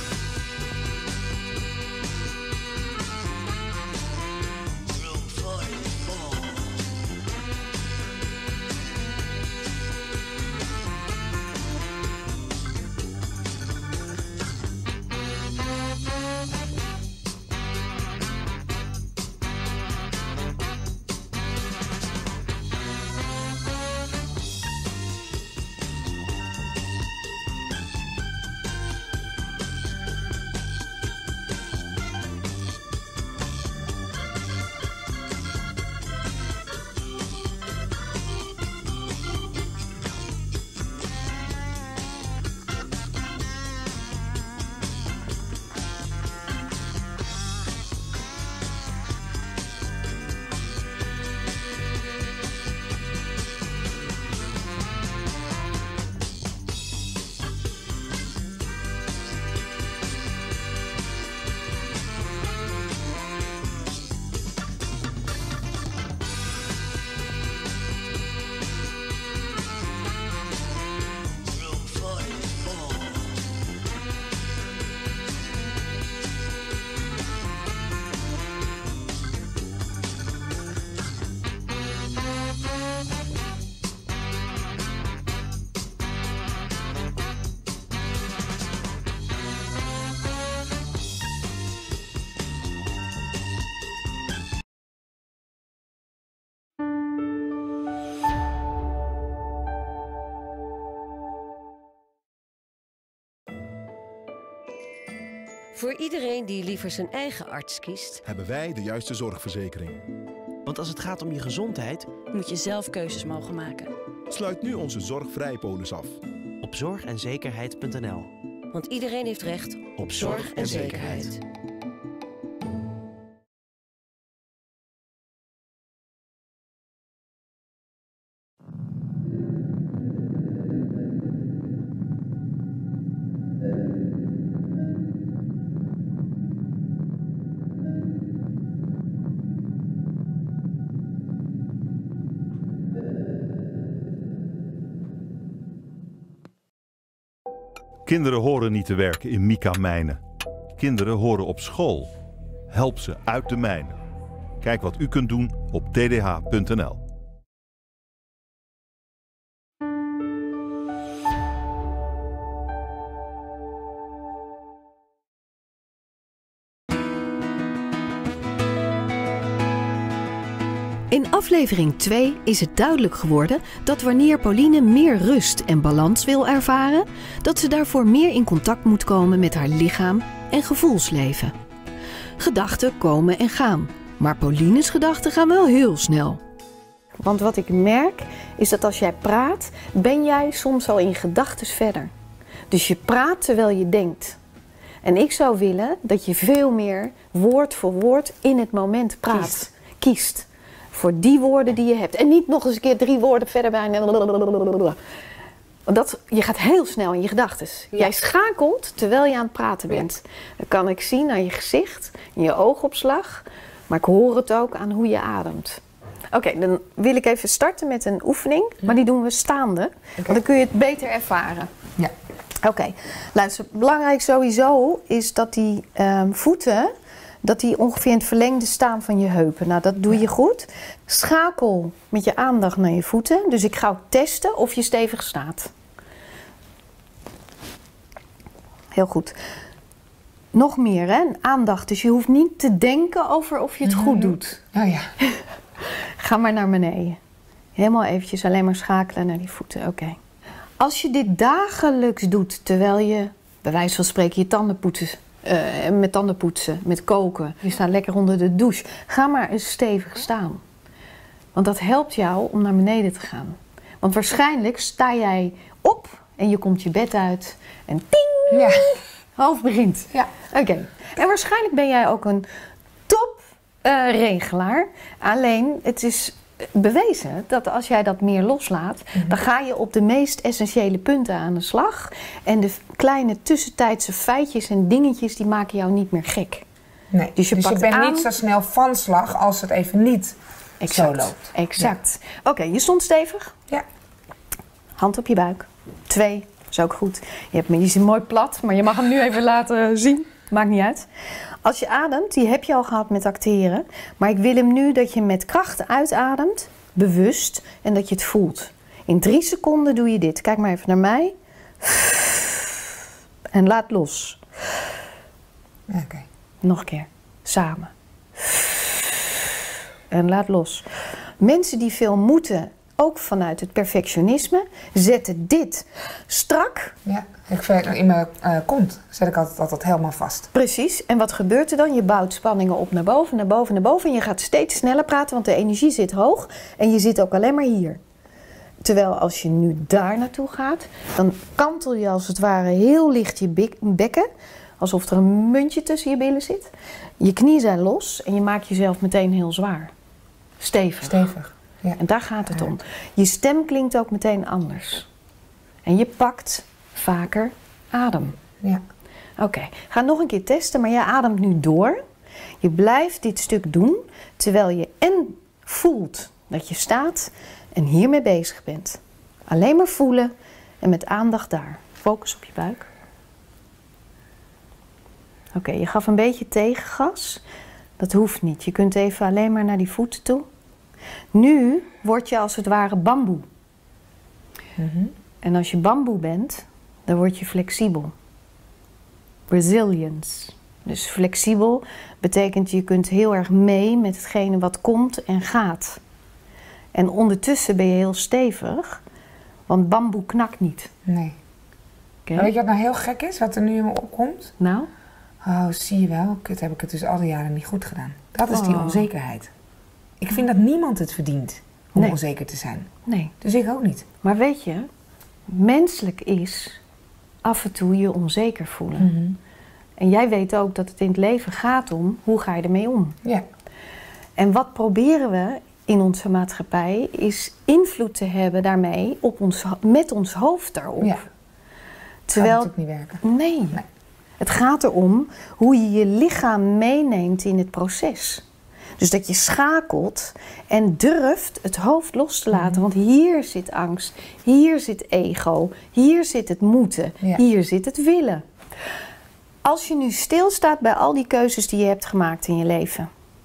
Voor iedereen die liever zijn eigen arts kiest, hebben wij de juiste zorgverzekering. Want als het gaat om je gezondheid, moet je zelf keuzes mogen maken. Sluit nu onze zorgvrijpolis af. Op zorg en zekerheid punt n l. Want iedereen heeft recht op, op zorg, zorg en zekerheid. zekerheid. Kinderen horen niet te werken in Mika-mijnen. Kinderen horen op school. Help ze uit de mijnen. Kijk wat u kunt doen op t d h punt n l. In aflevering twee is het duidelijk geworden dat wanneer Pauline meer rust en balans wil ervaren, dat ze daarvoor meer in contact moet komen met haar lichaam en gevoelsleven. Gedachten komen en gaan, maar Pauline's gedachten gaan wel heel snel. Want wat ik merk is dat als jij praat, ben jij soms al in gedachten verder. Dus je praat terwijl je denkt. En ik zou willen dat je veel meer woord voor woord in het moment praat. Kiest. Kiest. Voor die woorden die je hebt. En niet nog eens een keer drie woorden verder bij. Want dat, je gaat heel snel in je gedachten. Ja. Jij schakelt terwijl je aan het praten bent. Ja. Dat kan ik zien aan je gezicht, in je oogopslag. Maar ik hoor het ook aan hoe je ademt. Oké, okay, dan wil ik even starten met een oefening. Maar die doen we staande. Okay. Want dan kun je het beter ervaren. Ja. Oké, okay. Luister, belangrijk sowieso is dat die um, voeten... dat die ongeveer in het verlengde staan van je heupen. Nou, dat doe je goed. Schakel met je aandacht naar je voeten. Dus ik ga ook testen of je stevig staat. Heel goed. Nog meer, hè? Aandacht. Dus je hoeft niet te denken over of je het goed doet. Oh ja. Ga maar naar beneden. Helemaal eventjes alleen maar schakelen naar die voeten. Oké. Okay. Als je dit dagelijks doet, terwijl je, bij wijze van spreken, je tanden poetsen... Uh, met tanden poetsen, met koken. Je staat lekker onder de douche. Ga maar eens stevig staan. Want dat helpt jou om naar beneden te gaan. Want waarschijnlijk sta jij op en je komt je bed uit en ting! Ja. Hoofd begint. Ja. Oké. Okay. En waarschijnlijk ben jij ook een top uh, regelaar. Alleen, het is bewezen dat als jij dat meer loslaat, mm-hmm. dan ga je op de meest essentiële punten aan de slag. En de kleine tussentijdse feitjes en dingetjes, die maken jou niet meer gek. Nee, dus je, dus je bent aan... niet zo snel van slag als het even niet exact. zo loopt. Exact. Ja. Oké, okay, je stond stevig. Ja. Hand op je buik. Twee, is ook goed. Je hebt me die is mooi plat, maar je mag hem nu even laten zien. Maakt niet uit. Als je ademt, die heb je al gehad met acteren. Maar ik wil hem nu dat je met kracht uitademt, bewust, en dat je het voelt. In drie seconden doe je dit. Kijk maar even naar mij. En laat los. Oké. Okay. Nog een keer. Samen. En laat los. Mensen die veel moeten, ook vanuit het perfectionisme, zetten dit strak. Ja, ik vind, in mijn uh, kont zet ik altijd, altijd helemaal vast. Precies. En wat gebeurt er dan? Je bouwt spanningen op naar boven, naar boven, naar boven. En je gaat steeds sneller praten, want de energie zit hoog. En je zit ook alleen maar hier. Terwijl als je nu daar naartoe gaat, dan kantel je als het ware heel licht je bekken. Alsof er een muntje tussen je billen zit. Je knieën zijn los en je maakt jezelf meteen heel zwaar. Stevig. Stevig. Ja. En daar gaat het om. Je stem klinkt ook meteen anders. En je pakt vaker adem. Ja. Oké, okay. Ga nog een keer testen, maar jij ademt nu door. Je blijft dit stuk doen, terwijl je en voelt dat je staat en hiermee bezig bent. Alleen maar voelen en met aandacht daar. Focus op je buik. Oké, okay, je gaf een beetje tegengas. Dat hoeft niet. Je kunt even alleen maar naar die voeten toe. Nu word je als het ware bamboe. Mm-hmm. En als je bamboe bent, dan word je flexibel. Resilience. Dus flexibel betekent je kunt heel erg mee met hetgene wat komt en gaat. En ondertussen ben je heel stevig, want bamboe knakt niet. Nee. Okay. Maar weet je wat nou heel gek is, wat er nu in me opkomt? Nou? Oh, zie je wel, kut, heb ik het dus al die jaren niet goed gedaan. Dat is oh. die onzekerheid. Ik vind dat niemand het verdient om nee. onzeker te zijn. Nee. Dus ik ook niet. Maar weet je, menselijk is af en toe je onzeker voelen. Mm-hmm. En jij weet ook dat het in het leven gaat om, hoe ga je ermee om? Ja. En wat proberen we in onze maatschappij, is invloed te hebben daarmee op ons, met ons hoofd daarop. Ja. Terwijl, kan natuurlijk niet werken. Nee. nee. Het gaat erom hoe je je lichaam meeneemt in het proces. Dus dat je schakelt en durft het hoofd los te laten. Want hier zit angst, hier zit ego, hier zit het moeten, ja. hier zit het willen. Als je nu stilstaat bij al die keuzes die je hebt gemaakt in je leven,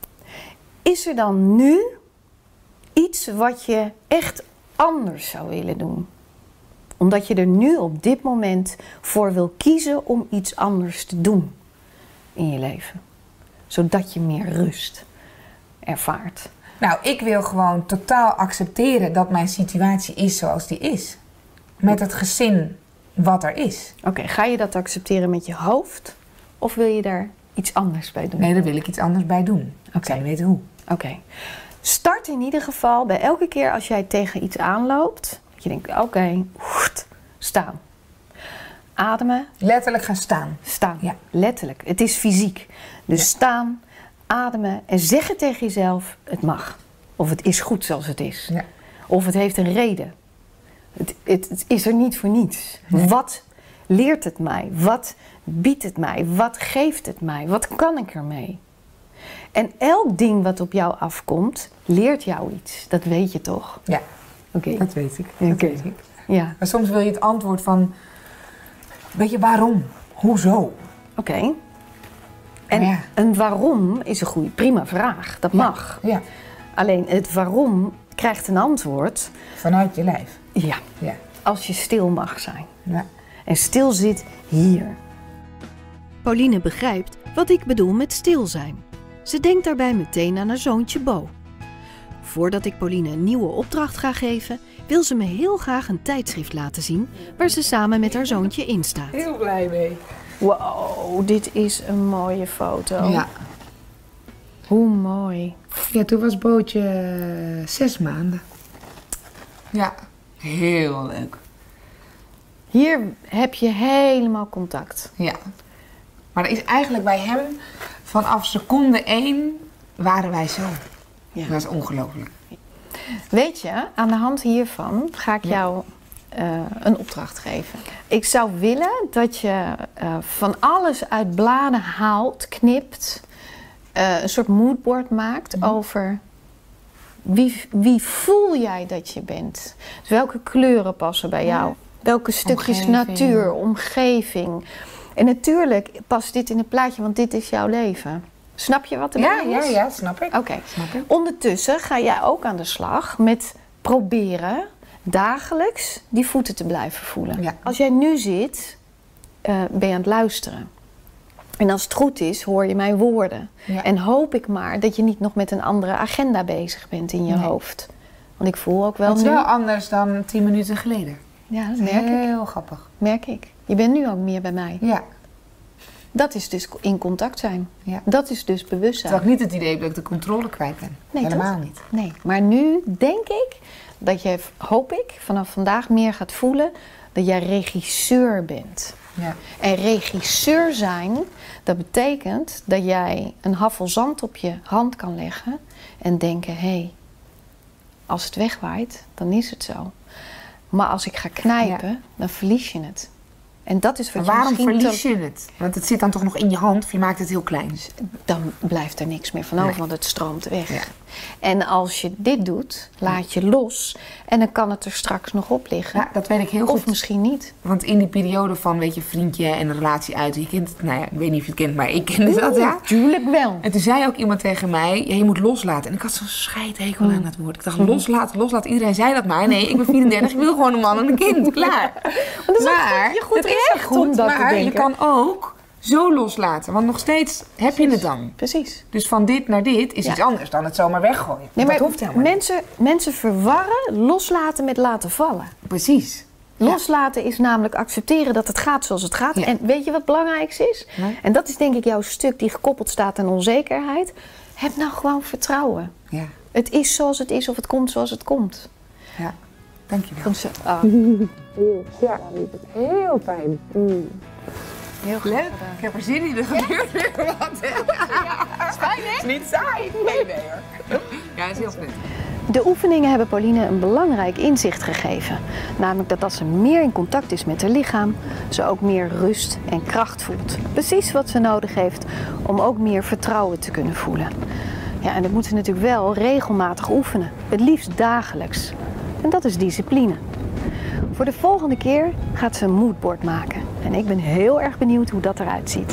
is er dan nu iets wat je echt anders zou willen doen? Omdat je er nu op dit moment voor wil kiezen om iets anders te doen in je leven. Zodat je meer rust ervaart. Nou, ik wil gewoon totaal accepteren dat mijn situatie is zoals die is. Met het gezin wat er is. Oké, okay, ga je dat accepteren met je hoofd? Of wil je daar iets anders bij doen? Nee, daar wil ik iets anders bij doen. Okay. Ik zou niet weten hoe. Oké. Okay. Start in ieder geval bij elke keer als jij tegen iets aanloopt. Dat je denkt, oké, okay, staan. Ademen. Letterlijk gaan staan. Staan, ja. Letterlijk. Het is fysiek. Dus ja. Staan, ademen en zeggen tegen jezelf, het mag. Of het is goed zoals het is. Ja. Of het heeft een reden. Het, het, het is er niet voor niets. Nee. Wat leert het mij? Wat biedt het mij? Wat geeft het mij? Wat kan ik ermee? En elk ding wat op jou afkomt, leert jou iets. Dat weet je toch? Ja, okay. dat weet ik. Dat okay. weet ik. Ja. Maar soms wil je het antwoord van, weet je waarom? Hoezo? Oké. Okay. En ja. een waarom is een goede, prima vraag. Dat mag. Ja. Ja. Alleen het waarom krijgt een antwoord. Vanuit je lijf. Ja. Ja. Als je stil mag zijn. Ja. En stil zit hier. Pauline begrijpt wat ik bedoel met stil zijn. Ze denkt daarbij meteen aan haar zoontje Bo. Voordat ik Pauline een nieuwe opdracht ga geven, wil ze me heel graag een tijdschrift laten zien waar ze samen met haar zoontje in staat. Heel blij mee. Wow, dit is een mooie foto. Ja. Hoe mooi. Ja, toen was Bootje zes maanden. Ja, heel leuk. Hier heb je helemaal contact. Ja. Maar er is eigenlijk bij hem, vanaf seconde één, waren wij zo. Ja. Dat is ongelooflijk. Weet je, aan de hand hiervan ga ik ja. jou uh, een opdracht geven. Ik zou willen dat je uh, van alles uit bladen haalt, knipt, uh, een soort moodboard maakt mm-hmm. over wie, wie voel jij dat je bent. Dus welke kleuren passen bij jou? Ja. Welke stukjes omgeving. Natuur, omgeving. En natuurlijk past dit in het plaatje, want dit is jouw leven. Snap je wat er ja, is? Ja, ja, snap ik. Oké. Okay. Ondertussen ga jij ook aan de slag met proberen dagelijks die voeten te blijven voelen. Ja. Als jij nu zit, uh, ben je aan het luisteren. En als het goed is, hoor je mijn woorden. Ja. En hoop ik maar dat je niet nog met een andere agenda bezig bent in je nee. hoofd. Want ik voel ook wel Het is nu... wel anders dan tien minuten geleden. Ja, dat merk ik. Heel grappig. Merk ik. Je bent nu ook meer bij mij. Ja. Dat is dus in contact zijn. Ja. Dat is dus bewustzijn. Ik had niet het idee dat ik de controle kwijt ben. Nee, helemaal toch? niet. Nee, maar nu denk ik dat je, hoop ik, vanaf vandaag meer gaat voelen dat jij regisseur bent. Ja. En regisseur zijn, dat betekent dat jij een haffel zand op je hand kan leggen en denken, hé, hey, als het wegwaait, dan is het zo. Maar als ik ga knijpen, ja. dan verlies je het. En dat is wat maar je waarom verlies te... je het? Want het zit dan toch nog in je hand of je maakt het heel klein. Dan blijft er niks meer van over, nee. want het stroomt weg. Ja. En als je dit doet, laat je los en dan kan het er straks nog op liggen. Ja, dat weet ik heel of goed. Of misschien niet. Want in die periode van, weet je, vriendje en een relatie uit. Je kent, nou ja, ik weet niet of je het kent, maar ik kende dat, ja. Tuurlijk wel. En toen zei ook iemand tegen mij, ja, je moet loslaten. En ik had zo'n scheidhekel mm. aan dat woord. Ik dacht, loslaten, loslaten. Iedereen zei dat maar. Nee, ik ben vierendertig, ik wil gewoon een man en een kind. Klaar. Dat is maar, je goed dat is echt goed, om dat maar te je kan ook zo loslaten. Want nog steeds heb Precies. je het dan. Precies. Dus van dit naar dit is ja. iets anders dan het zomaar weggooien. Nee, maar dat hoeft helemaal mensen, mensen verwarren loslaten met laten vallen. Precies. Loslaten ja. is namelijk accepteren dat het gaat zoals het gaat. Ja. En weet je wat het belangrijkste is? Nee. En dat is denk ik jouw stuk die gekoppeld staat aan onzekerheid. Heb nou gewoon vertrouwen. Ja. Het is zoals het is of het komt zoals het komt. Ja, dankjewel. Komt zo. Oh. Ja, heel fijn. Mm. Heel leuk. Ik heb er zin in. Er gebeurt weer wat. Ja, is fijn, hè? Het is niet saai. Nee, nee hoor. Ja, het is heel fijn. De oefeningen hebben Pauline een belangrijk inzicht gegeven. Namelijk dat als ze meer in contact is met haar lichaam, ze ook meer rust en kracht voelt. Precies wat ze nodig heeft om ook meer vertrouwen te kunnen voelen. Ja, en dat moeten we natuurlijk wel regelmatig oefenen. Het liefst dagelijks. En dat is discipline. Voor de volgende keer gaat ze een moodboard maken. En ik ben heel erg benieuwd hoe dat eruit ziet.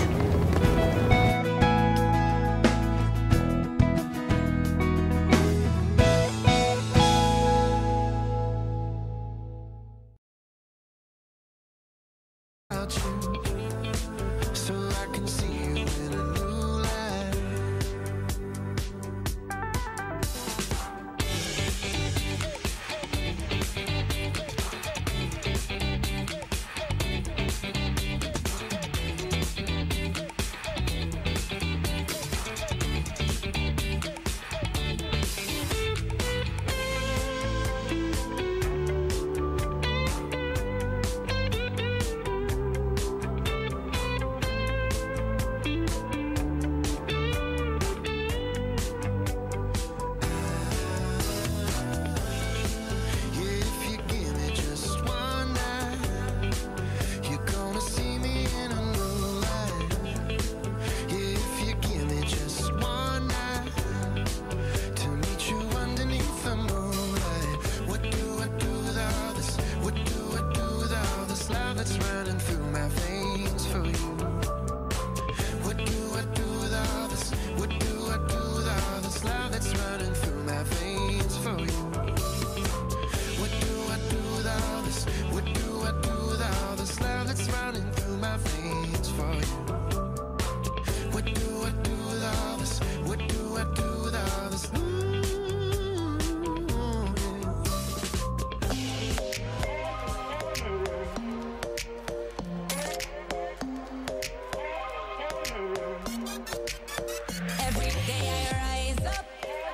day I rise up,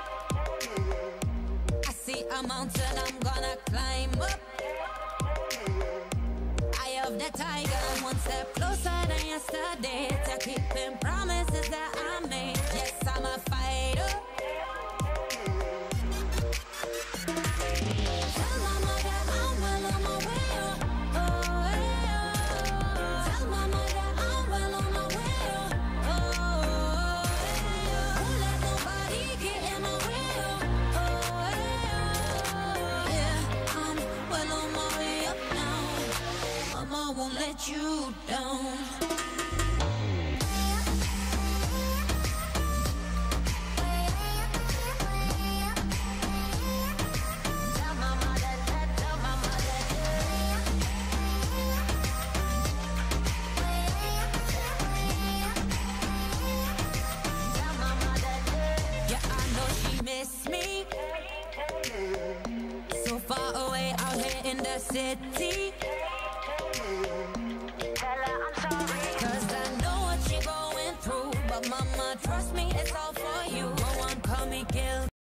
I see a mountain I'm gonna climb up. Eye of the tiger, I'm one step closer than yesterday to keeping promises that I made. Yes, I'm a fighter. Tell my mother I'm well on my way. Oh, oh, yeah. Tell my mother I'm well on my way. Oh, oh, yeah. Won't let nobody get in my way. Oh, oh, yeah. Yeah, I'm well on my way up now. Mama won't let you down. Miss me so far away out here in the city.